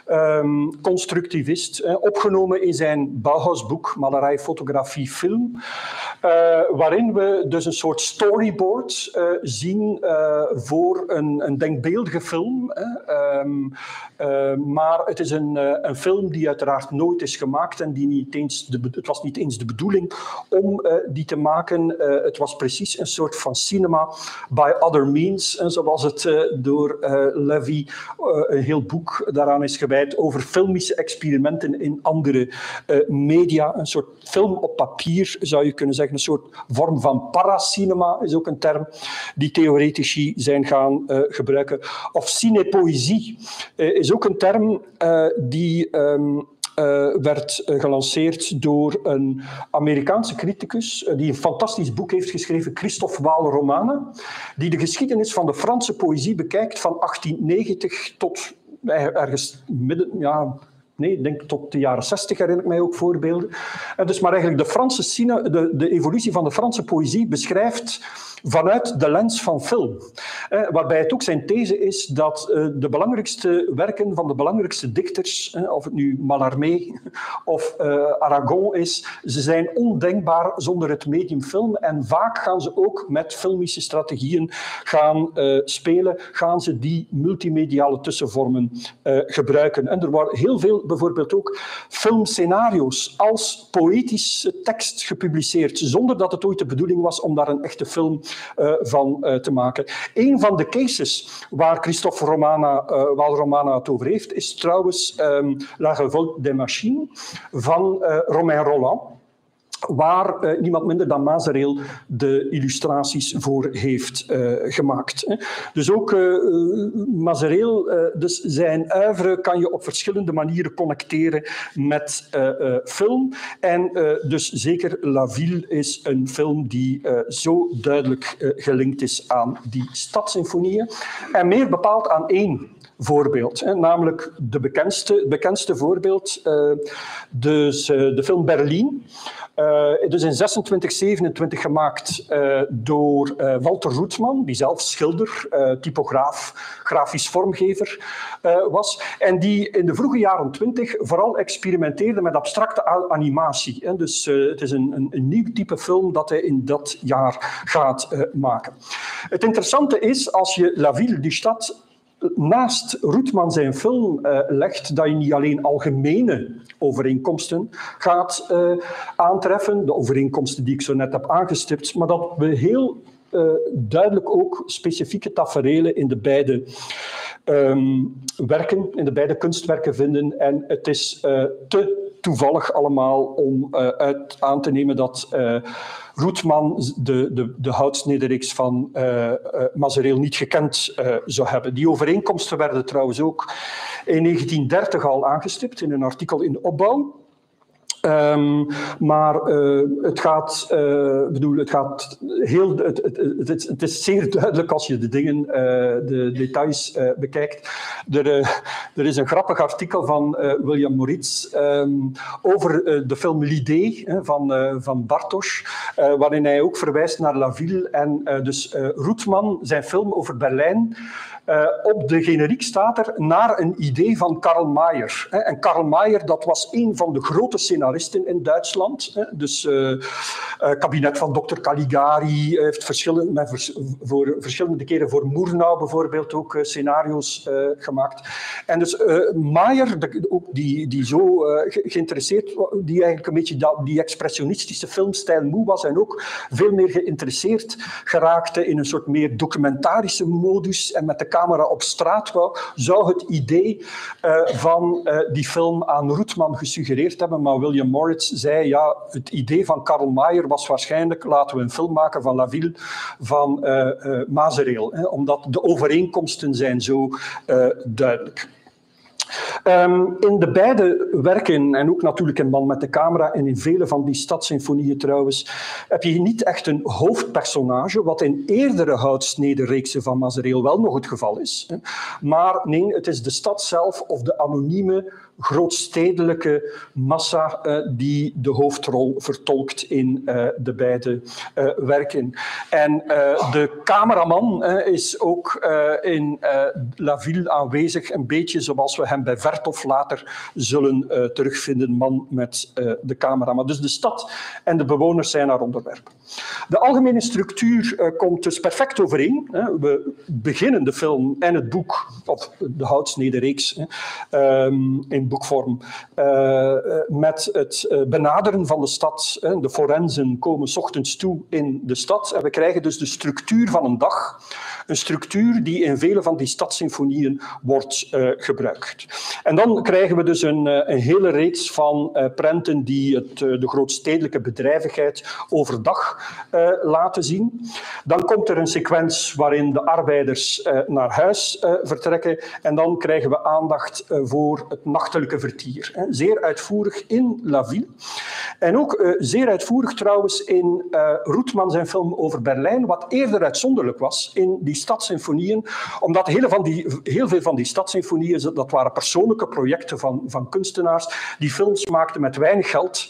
um, constructivist, hè? Opgenomen in zijn Bauhausboek, malerij, fotografie, film, uh, waarin we dus een soort storyboard uh, zien uh, voor een, een denkbeeldige film. Hè. Um, uh, maar het is een, uh, een film die uiteraard nooit is gemaakt en die niet eens de, het was niet eens de bedoeling om uh, die te maken. Uh, het was precies een soort van cinema by other means, en zoals het uh, door uh, Levy uh, een heel boek daaraan is gewijd over filmische experimenten in andere uh, media. Een soort film op papier, zou je kunnen zeggen. Een soort vorm van paracinema is ook een term die theoretici zijn gaan uh, gebruiken. Of cinepoëzie uh, is ook een term uh, die um, uh, werd uh, gelanceerd door een Amerikaanse criticus uh, die een fantastisch boek heeft geschreven, Christophe Waal-Romana, die de geschiedenis van de Franse poëzie bekijkt van achttiennegentig tot ergens midden... Ja, Nee, ik denk tot de jaren zestig herinner ik mij ook voorbeelden. En dus maar eigenlijk de, Franse cine, de, de evolutie van de Franse poëzie beschrijft vanuit de lens van film. Eh, waarbij het ook zijn these is dat eh, de belangrijkste werken van de belangrijkste dichters, eh, of het nu Mallarmé of eh, Aragon is, ze zijn ondenkbaar zonder het medium film. En vaak gaan ze ook met filmische strategieën gaan uh, spelen, gaan ze die multimediale tussenvormen uh, gebruiken. En er worden heel veel bijvoorbeeld ook filmscenario's als poëtische tekst gepubliceerd, zonder dat het ooit de bedoeling was om daar een echte film uh, van uh, te maken. Een van de cases waar Christophe Romana, uh, Waal-Romana het over heeft, is trouwens um, La Révolte des Machines van uh, Romain Rolland, waar uh, niemand minder dan Mazereel de illustraties voor heeft uh, gemaakt. Hè. Dus ook uh, Mazereel, uh, dus zijn oeuvre kan je op verschillende manieren connecteren met uh, uh, film. En uh, dus zeker La Ville is een film die uh, zo duidelijk uh, gelinkt is aan die stadssymfonieën. En meer bepaald aan één voorbeeld, hè, namelijk de bekendste, bekendste voorbeeld, uh, dus uh, de film Berlin. Uh, dus in zesentwintig zevenentwintig gemaakt uh, door uh, Walter Roetman, die zelf schilder, uh, typograaf, grafisch vormgever uh, was. En die in de vroege jaren twintig vooral experimenteerde met abstracte animatie. Hè. Dus uh, het is een, een, een nieuw type film dat hij in dat jaar gaat uh, maken. Het interessante is, als je La Ville, die stad, naast Roetman zijn film uh, legt, dat je niet alleen algemene overeenkomsten gaat uh, aantreffen, de overeenkomsten die ik zo net heb aangestipt, maar dat we heel uh, duidelijk ook specifieke taferelen in de beide um, werken, in de beide kunstwerken vinden. En het is uh, te toevallig allemaal om uh, uit aan te nemen dat uh, Roetman de, de, de houtsnedereeks van uh, uh, Mazereel niet gekend uh, zou hebben. Die overeenkomsten werden trouwens ook in negentien dertig al aangestipt in een artikel in Opbouw. Um, maar uh, het, gaat, uh, bedoel, het, gaat heel, het, het, het, het is zeer duidelijk als je de dingen, uh, de details uh, bekijkt. Er, uh, er is een grappig artikel van uh, William Moritz um, over uh, de film L'Idée uh, van, uh, van Bartosz, uh, waarin hij ook verwijst naar La Ville. En uh, dus uh, Roetman, zijn film over Berlijn, Uh, op de generiek staat er naar een idee van Karl Mayer. Hè. En Karl Mayer, dat was een van de grote scenaristen in Duitsland. Hè. Dus uh, uh, kabinet van dokter Caligari heeft verschillende, met vers, voor, verschillende keren voor Murnau bijvoorbeeld ook uh, scenario's uh, gemaakt. En dus uh, Mayer, de, ook die, die zo uh, ge geïnteresseerd, die eigenlijk een beetje dat, die expressionistische filmstijl moe was en ook veel meer geïnteresseerd geraakte in een soort meer documentarische modus en met de camera op straat wou, zou het idee uh, van uh, die film aan Roetman gesuggereerd hebben. Maar William Moritz zei, ja, het idee van Karl Mayer was waarschijnlijk, laten we een film maken van La Ville van uh, uh, Mazereel, hè, omdat de overeenkomsten zijn zo uh, duidelijk. Um, in de beide werken, en ook natuurlijk in Man met de camera en in vele van die stadssymfonieën trouwens, heb je niet echt een hoofdpersonage, wat in eerdere houtsnedereeksen van Mazereel wel nog het geval is. Maar nee, het is de stad zelf of de anonieme grootstedelijke massa uh, die de hoofdrol vertolkt in uh, de beide uh, werken. En uh, de cameraman uh, is ook uh, in uh, La Ville aanwezig, een beetje zoals we hem bij Vertov later zullen uh, terugvinden, man met uh, de camera. Maar dus de stad en de bewoners zijn haar onderwerp. De algemene structuur uh, komt dus perfect overeen. Hè. We beginnen de film en het boek, of de houtsnedereeks, hè, um, in boekvorm, uh, met het uh, benaderen van de stad. Hè. De forensen komen 's ochtends toe in de stad en we krijgen dus de structuur van een dag. Een structuur die in vele van die stadssymfonieën wordt uh, gebruikt. En dan krijgen we dus een, uh, een hele reeks van uh, prenten die het, uh, de grootstedelijke bedrijvigheid overdag uh, laten zien. Dan komt er een sequentie waarin de arbeiders uh, naar huis uh, vertrekken. En dan krijgen we aandacht uh, voor het nachtelijke vertier. Hè. Zeer uitvoerig in La Ville. En ook uh, zeer uitvoerig trouwens in uh, Roetman zijn film over Berlijn, wat eerder uitzonderlijk was in die stadssymfonieën, omdat heel, van die, heel veel van die stadssymfonieën, dat waren persoonlijke projecten van, van kunstenaars, die films maakten met weinig geld.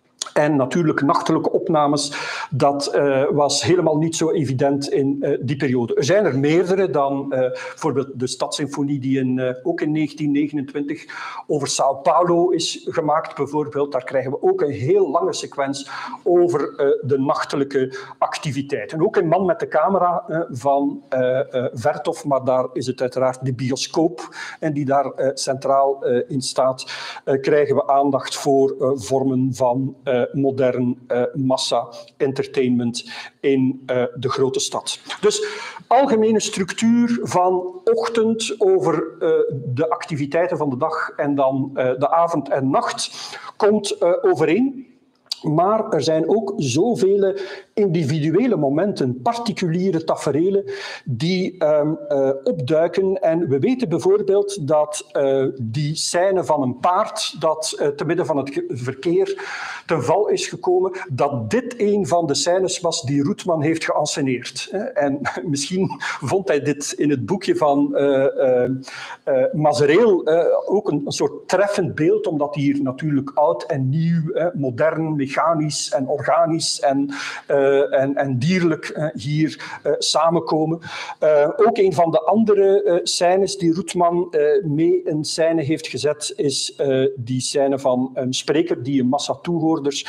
En natuurlijk nachtelijke opnames, dat uh, was helemaal niet zo evident in uh, die periode. Er zijn er meerdere dan uh, bijvoorbeeld de Stadssymfonie die in, uh, ook in negentien negenentwintig over Sao Paulo is gemaakt. Bijvoorbeeld. Daar krijgen we ook een heel lange sequentie over uh, de nachtelijke activiteit. En ook in Man met de camera uh, van uh, uh, Vertov, maar daar is het uiteraard de bioscoop en die daar uh, centraal uh, in staat, uh, krijgen we aandacht voor uh, vormen van uh, modern uh, massa-entertainment in uh, de grote stad. Dus algemene structuur van ochtend over uh, de activiteiten van de dag en dan uh, de avond en nacht komt uh, overeen. Maar er zijn ook zoveel individuele momenten, particuliere taferelen, die um, uh, opduiken. En we weten bijvoorbeeld dat uh, die scène van een paard dat uh, te midden van het verkeer ten val is gekomen, dat dit een van de scènes was die Roetman heeft geënsceneerd. En misschien vond hij dit in het boekje van uh, uh, uh, Mazereel uh, ook een, een soort treffend beeld, omdat hier natuurlijk oud en nieuw, uh, modern, mechanisch en organisch en, uh, en, en dierlijk uh, hier uh, samenkomen. Uh, ook een van de andere uh, scènes die Roetman uh, mee in scène heeft gezet, is uh, die scène van een spreker die een massa toehoorders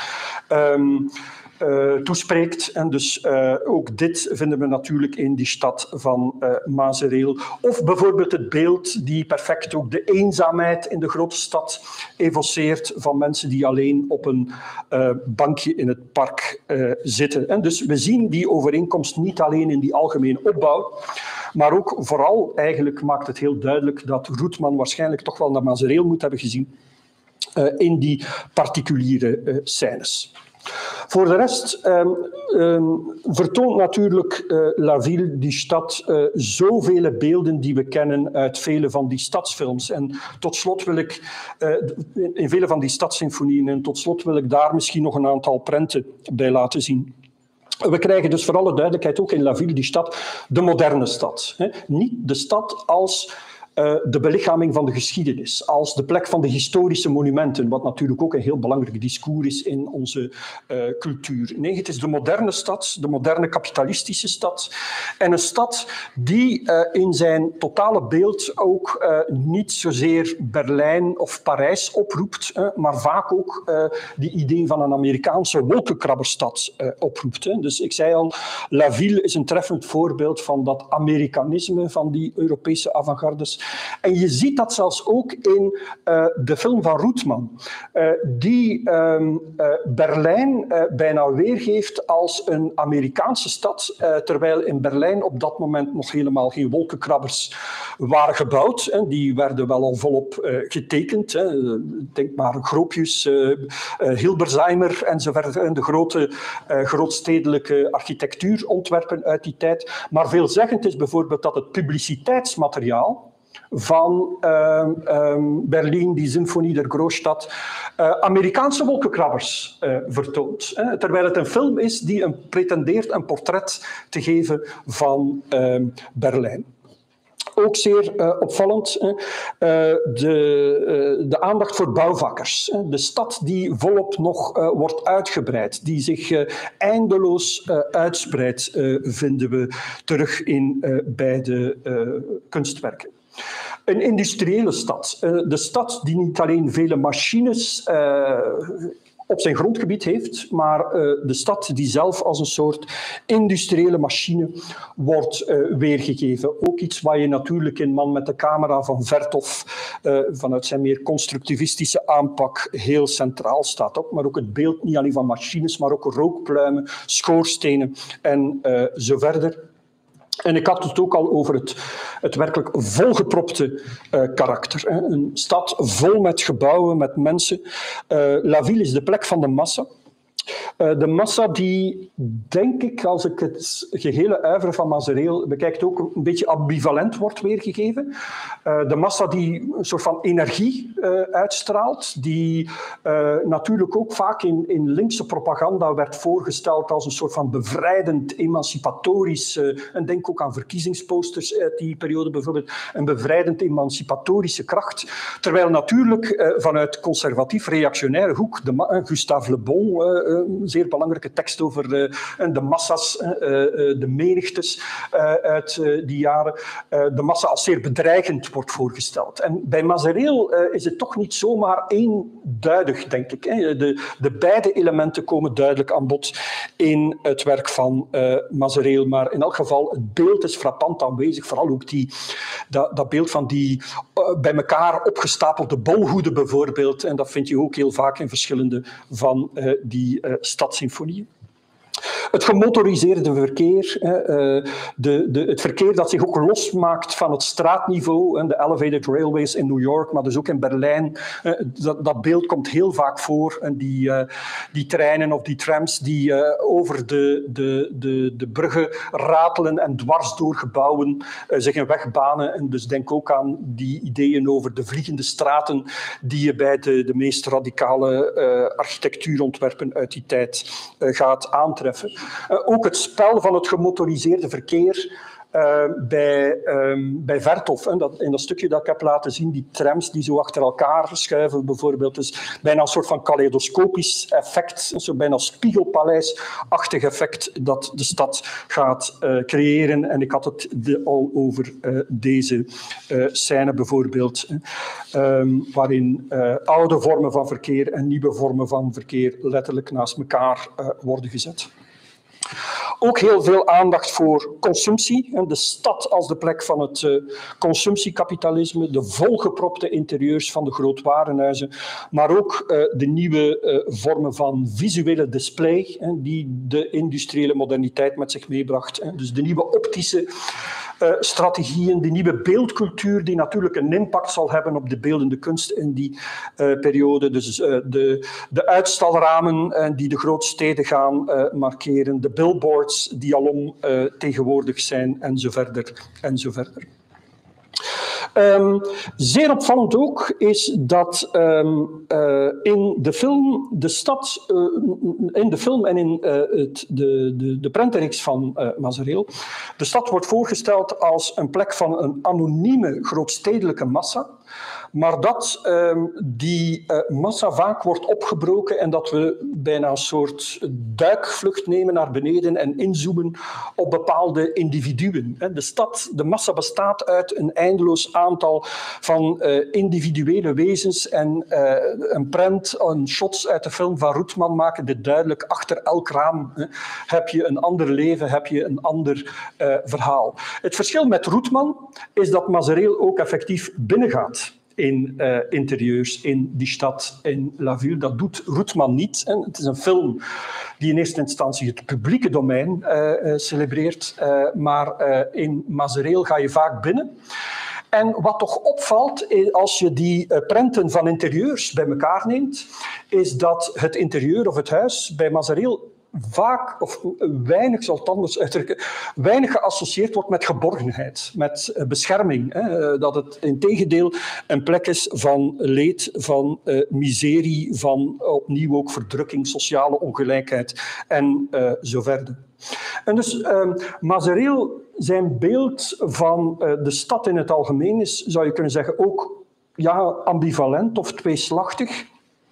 um, Uh, toespreekt. En dus uh, ook dit vinden we natuurlijk in die stad van uh, Mazereel. Of bijvoorbeeld het beeld die perfect ook de eenzaamheid in de grote stad evoceert van mensen die alleen op een uh, bankje in het park uh, zitten. En dus we zien die overeenkomst niet alleen in die algemene opbouw, maar ook vooral eigenlijk maakt het heel duidelijk dat Roetman waarschijnlijk toch wel naar Mazereel moet hebben gezien uh, in die particuliere uh, scènes. Voor de rest um, um, vertoont natuurlijk uh, La Ville, die stad, uh, zoveel beelden die we kennen uit vele van die stadsfilms. En tot slot wil ik, uh, in vele van die stadssymfonieën, en tot slot wil ik daar misschien nog een aantal prenten bij laten zien. We krijgen dus voor alle duidelijkheid ook in La Ville, die stad, de moderne stad. Hè? Niet de stad als uh, de belichaming van de geschiedenis, als de plek van de historische monumenten, wat natuurlijk ook een heel belangrijk discours is in onze uh, cultuur. Nee, het is de moderne stad, de moderne kapitalistische stad. En een stad die uh, in zijn totale beeld ook uh, niet zozeer Berlijn of Parijs oproept, uh, maar vaak ook uh, die idee van een Amerikaanse wolkenkrabberstad uh, oproept. Hè. Dus ik zei al, La Ville is een treffend voorbeeld van dat Amerikanisme van die Europese avant-gardes. En je ziet dat zelfs ook in uh, de film van Roetman, uh, die um, uh, Berlijn uh, bijna weergeeft als een Amerikaanse stad, uh, terwijl in Berlijn op dat moment nog helemaal geen wolkenkrabbers waren gebouwd. Hè. Die werden wel al volop uh, getekend. Hè. Denk maar Gropius, uh, uh, Hilberzheimer enzovoort, en de grote uh, grootstedelijke architectuurontwerpen uit die tijd. Maar veelzeggend is bijvoorbeeld dat het publiciteitsmateriaal van uh, um, Berlin, die Symfonie der Grootstad, uh, Amerikaanse wolkenkrabbers uh, vertoont. Hè, terwijl het een film is die een, pretendeert een portret te geven van uh, Berlijn. Ook zeer uh, opvallend, uh, de, uh, de aandacht voor bouwvakkers. De stad die volop nog uh, wordt uitgebreid, die zich uh, eindeloos uh, uitspreidt, uh, vinden we terug in uh, beide uh, kunstwerken. Een industriële stad. Uh, de stad die niet alleen vele machines uh, op zijn grondgebied heeft, maar uh, de stad die zelf als een soort industriële machine wordt uh, weergegeven. Ook iets waar je natuurlijk in Man met de camera van Vertov uh, vanuit zijn meer constructivistische aanpak heel centraal staat. Ook, maar ook het beeld niet alleen van machines, maar ook rookpluimen, schoorstenen en uh, zo verder. En ik had het ook al over het, het werkelijk volgepropte uh, karakter. Hè. Een stad vol met gebouwen, met mensen. Uh, La Ville is de plek van de massa. Uh, de massa die, denk ik, als ik het gehele uiveren van Mazereel bekijk, ook een beetje ambivalent wordt weergegeven. Uh, de massa die een soort van energie uh, uitstraalt, die uh, natuurlijk ook vaak in, in linkse propaganda werd voorgesteld als een soort van bevrijdend, emancipatorisch, uh, en denk ook aan verkiezingsposters uit die periode bijvoorbeeld, een bevrijdend, emancipatorische kracht. Terwijl natuurlijk uh, vanuit conservatief-reactionaire hoek, de uh, Gustave Le Bon, uh, een zeer belangrijke tekst over uh, de massa's, uh, uh, de menigtes uh, uit uh, die jaren, uh, de massa als zeer bedreigend wordt voorgesteld. En bij Mazereel uh, is het toch niet zomaar eenduidig, denk ik. Hè. De, de beide elementen komen duidelijk aan bod in het werk van uh, Mazereel, maar in elk geval, het beeld is frappant aanwezig, vooral ook die, dat, dat beeld van die uh, bij elkaar opgestapelde bolhoeden bijvoorbeeld, en dat vind je ook heel vaak in verschillende van uh, die uh, stadssymfonieën. Het gemotoriseerde verkeer, de, de, het verkeer dat zich ook losmaakt van het straatniveau, de elevated railways in New York, maar dus ook in Berlijn. Dat, dat beeld komt heel vaak voor. En die, die treinen of die trams die over de, de, de, de bruggen ratelen en dwars door gebouwen zich een weg banen. En dus denk ook aan die ideeën over de vliegende straten die je bij de, de meest radicale uh, architectuurontwerpen uit die tijd uh, gaat aantreffen. Uh, ook het spel van het gemotoriseerde verkeer uh, bij, um, bij Vertov. Hè, dat, in dat stukje dat ik heb laten zien, die trams die zo achter elkaar schuiven bijvoorbeeld, is bijna een soort van kaleidoscopisch effect, een soort bijna spiegelpaleisachtig effect dat de stad gaat uh, creëren. En ik had het de, al over uh, deze uh, scène bijvoorbeeld, uh, um, waarin uh, oude vormen van verkeer en nieuwe vormen van verkeer letterlijk naast elkaar uh, worden gezet. Ook heel veel aandacht voor consumptie. De stad als de plek van het uh, consumptiekapitalisme, de volgepropte interieurs van de grootwarenhuizen, maar ook uh, de nieuwe uh, vormen van visuele display uh, die de industriële moderniteit met zich meebracht. Uh, dus de nieuwe optische uh, strategieën, die nieuwe beeldcultuur die natuurlijk een impact zal hebben op de beeldende kunst in die uh, periode. Dus uh, de, de uitstalramen uh, die de grootsteden gaan uh, markeren, de billboards die alom uh, tegenwoordig zijn en zo verder en zo verder. Um, zeer opvallend ook is dat um, uh, in de film de stad, uh, in de film en in uh, het, de, de, de prentenreeks van uh, Mazareel, de stad wordt voorgesteld als een plek van een anonieme grootstedelijke massa, maar dat um, die uh, massa vaak wordt opgebroken en dat we bijna een soort duikvlucht nemen naar beneden en inzoomen op bepaalde individuen. De stad, de massa bestaat uit een eindeloos aantal van uh, individuele wezens en uh, een prent, een shots uit de film van Roetman maken dit duidelijk. Achter elk raam hè, heb je een ander leven, heb je een ander uh, verhaal. Het verschil met Roetman is dat Mazareel ook effectief binnengaat in uh, interieurs, in die stad, in La Ville. Dat doet Roetman niet. Hè. Het is een film die in eerste instantie het publieke domein uh, uh, celebreert, uh, maar uh, in Mazareel ga je vaak binnen. En wat toch opvalt, als je die uh, prenten van interieurs bij elkaar neemt, is dat het interieur of het huis bij Mazareel vaak, of weinig, zal het anders uitdrukken, weinig geassocieerd wordt met geborgenheid, met bescherming. Hè. Dat het integendeel een plek is van leed, van uh, miserie, van opnieuw ook verdrukking, sociale ongelijkheid en uh, zo verder. En dus uh, Mazareel, zijn beeld van uh, de stad in het algemeen is, zou je kunnen zeggen, ook ja, ambivalent of tweeslachtig.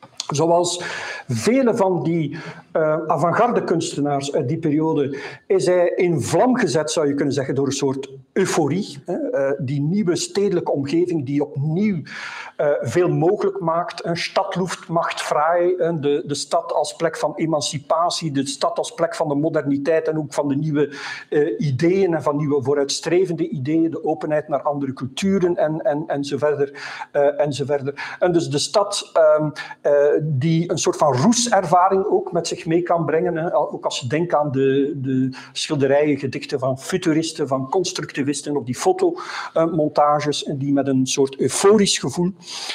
Zoals vele van die uh, avant-garde kunstenaars uit die periode is hij in vlam gezet, zou je kunnen zeggen, door een soort euforie. Hè? Uh, die nieuwe stedelijke omgeving die opnieuw uh, veel mogelijk maakt. Een Stadluft macht vrij, uh, de, de stad als plek van emancipatie, de stad als plek van de moderniteit en ook van de nieuwe uh, ideeën en van nieuwe vooruitstrevende ideeën, de openheid naar andere culturen en, en, en zo verder. Uh, en zo verder. En dus de stad um, uh, die een soort van roeservaring ook met zich mee kan brengen. Hè. Ook als je denkt aan de, de schilderijen, gedichten van futuristen, van constructivisten, of die fotomontages, die met een soort euforisch gevoel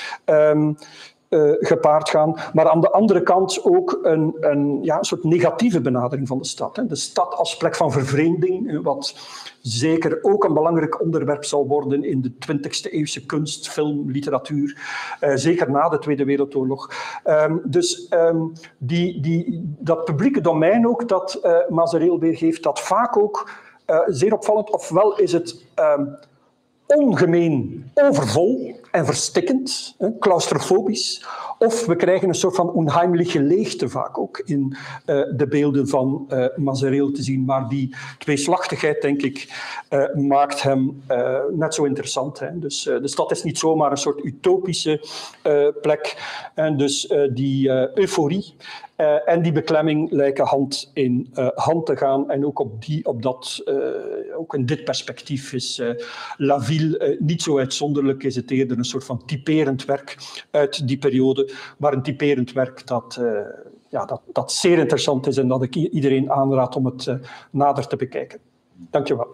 um, uh, gepaard gaan. Maar aan de andere kant ook een, een, ja, een soort negatieve benadering van de stad. Hè. De stad als plek van vervreemding, wat zeker ook een belangrijk onderwerp zal worden in de twintigste eeuwse kunst, film, literatuur, uh, zeker na de Tweede Wereldoorlog. Um, dus um, die, die, dat publieke domein ook dat uh, Mazareel weergeeft, dat vaak ook uh, zeer opvallend, ofwel is het um, ongemeen overvol en verstikkend, hè, claustrofobisch, of we krijgen een soort van onheimliche leegte vaak ook in uh, de beelden van uh, Mazareel te zien. Maar die tweeslachtigheid, denk ik, uh, maakt hem uh, net zo interessant. Hè. Dus uh, de stad is niet zomaar een soort utopische uh, plek. En dus uh, die uh, euforie uh, en die beklemming lijken hand in uh, hand te gaan. En ook op, die, op dat, uh, ook in dit perspectief is uh, La Ville uh, niet zo uitzonderlijk. Is het eerder een soort van typerend werk uit die periode. Maar een typerend werk dat, uh, ja, dat, dat zeer interessant is en dat ik iedereen aanraad om het uh, nader te bekijken. Dank je wel.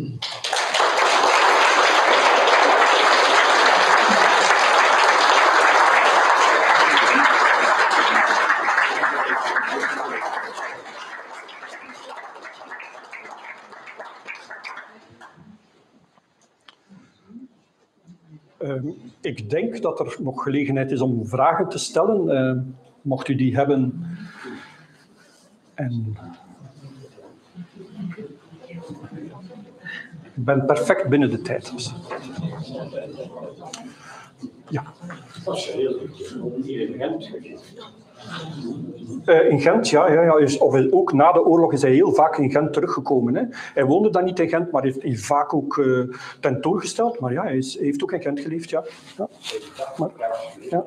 Uh, ik denk dat er nog gelegenheid is om vragen te stellen. Uh, mocht u die hebben. En... Ik ben perfect binnen de tijd. Dus. Ja. Uh, in Gent, ja. ja, ja is, of ook na de oorlog is hij heel vaak in Gent teruggekomen. Hè. Hij woonde dan niet in Gent, maar heeft, heeft vaak ook uh, tentoongesteld. Maar ja, hij, is, hij heeft ook in Gent geleefd, ja. ja. Maar, ja.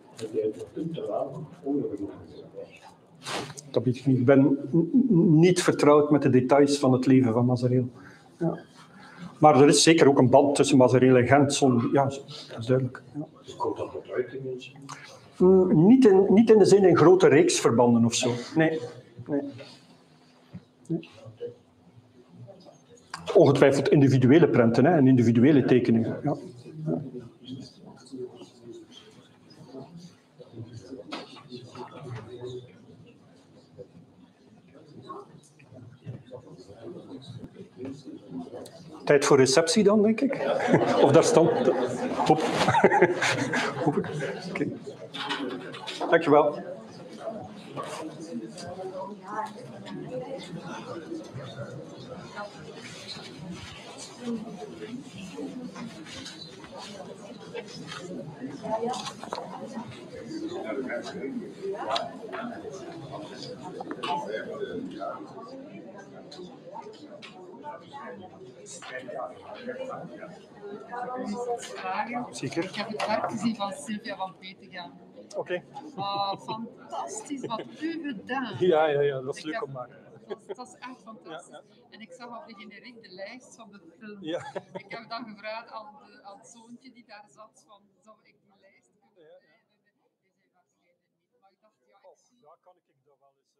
Dat weet ik niet. Ik ben niet vertrouwd met de details van het leven van Mazareel. Ja. Maar er is zeker ook een band tussen Mazareel en Gent. Zon, ja, dat is duidelijk. Ja. Komt dat tot uiting? Mm, niet, in, niet in de zin in grote reeksverbanden of zo. Nee. nee. nee. Ongetwijfeld individuele prenten hè, en individuele tekeningen. Ja. Ja. Tijd voor receptie dan, denk ik. Of daar stond... Hop. Hoop ik. Okay. Dankjewel. Zeker. Ik heb het werk gezien van Sylvia van Petegem. Oké. Okay. Oh, fantastisch wat u gedaan. Ja, ja, ja, dat is ik leuk heb, om te maken. Dat is, dat is echt fantastisch. Ja, ja. En ik zag op de generiek de lijst van de film. Ja. Ik heb dan gevraagd aan, de, aan het zoontje die daar zat, van, zou ik die lijst kunnen leiden? Die zei waarschijnlijk niet. Maar ik dacht, ja, ik zie... Ja, kan ik dat wel eens...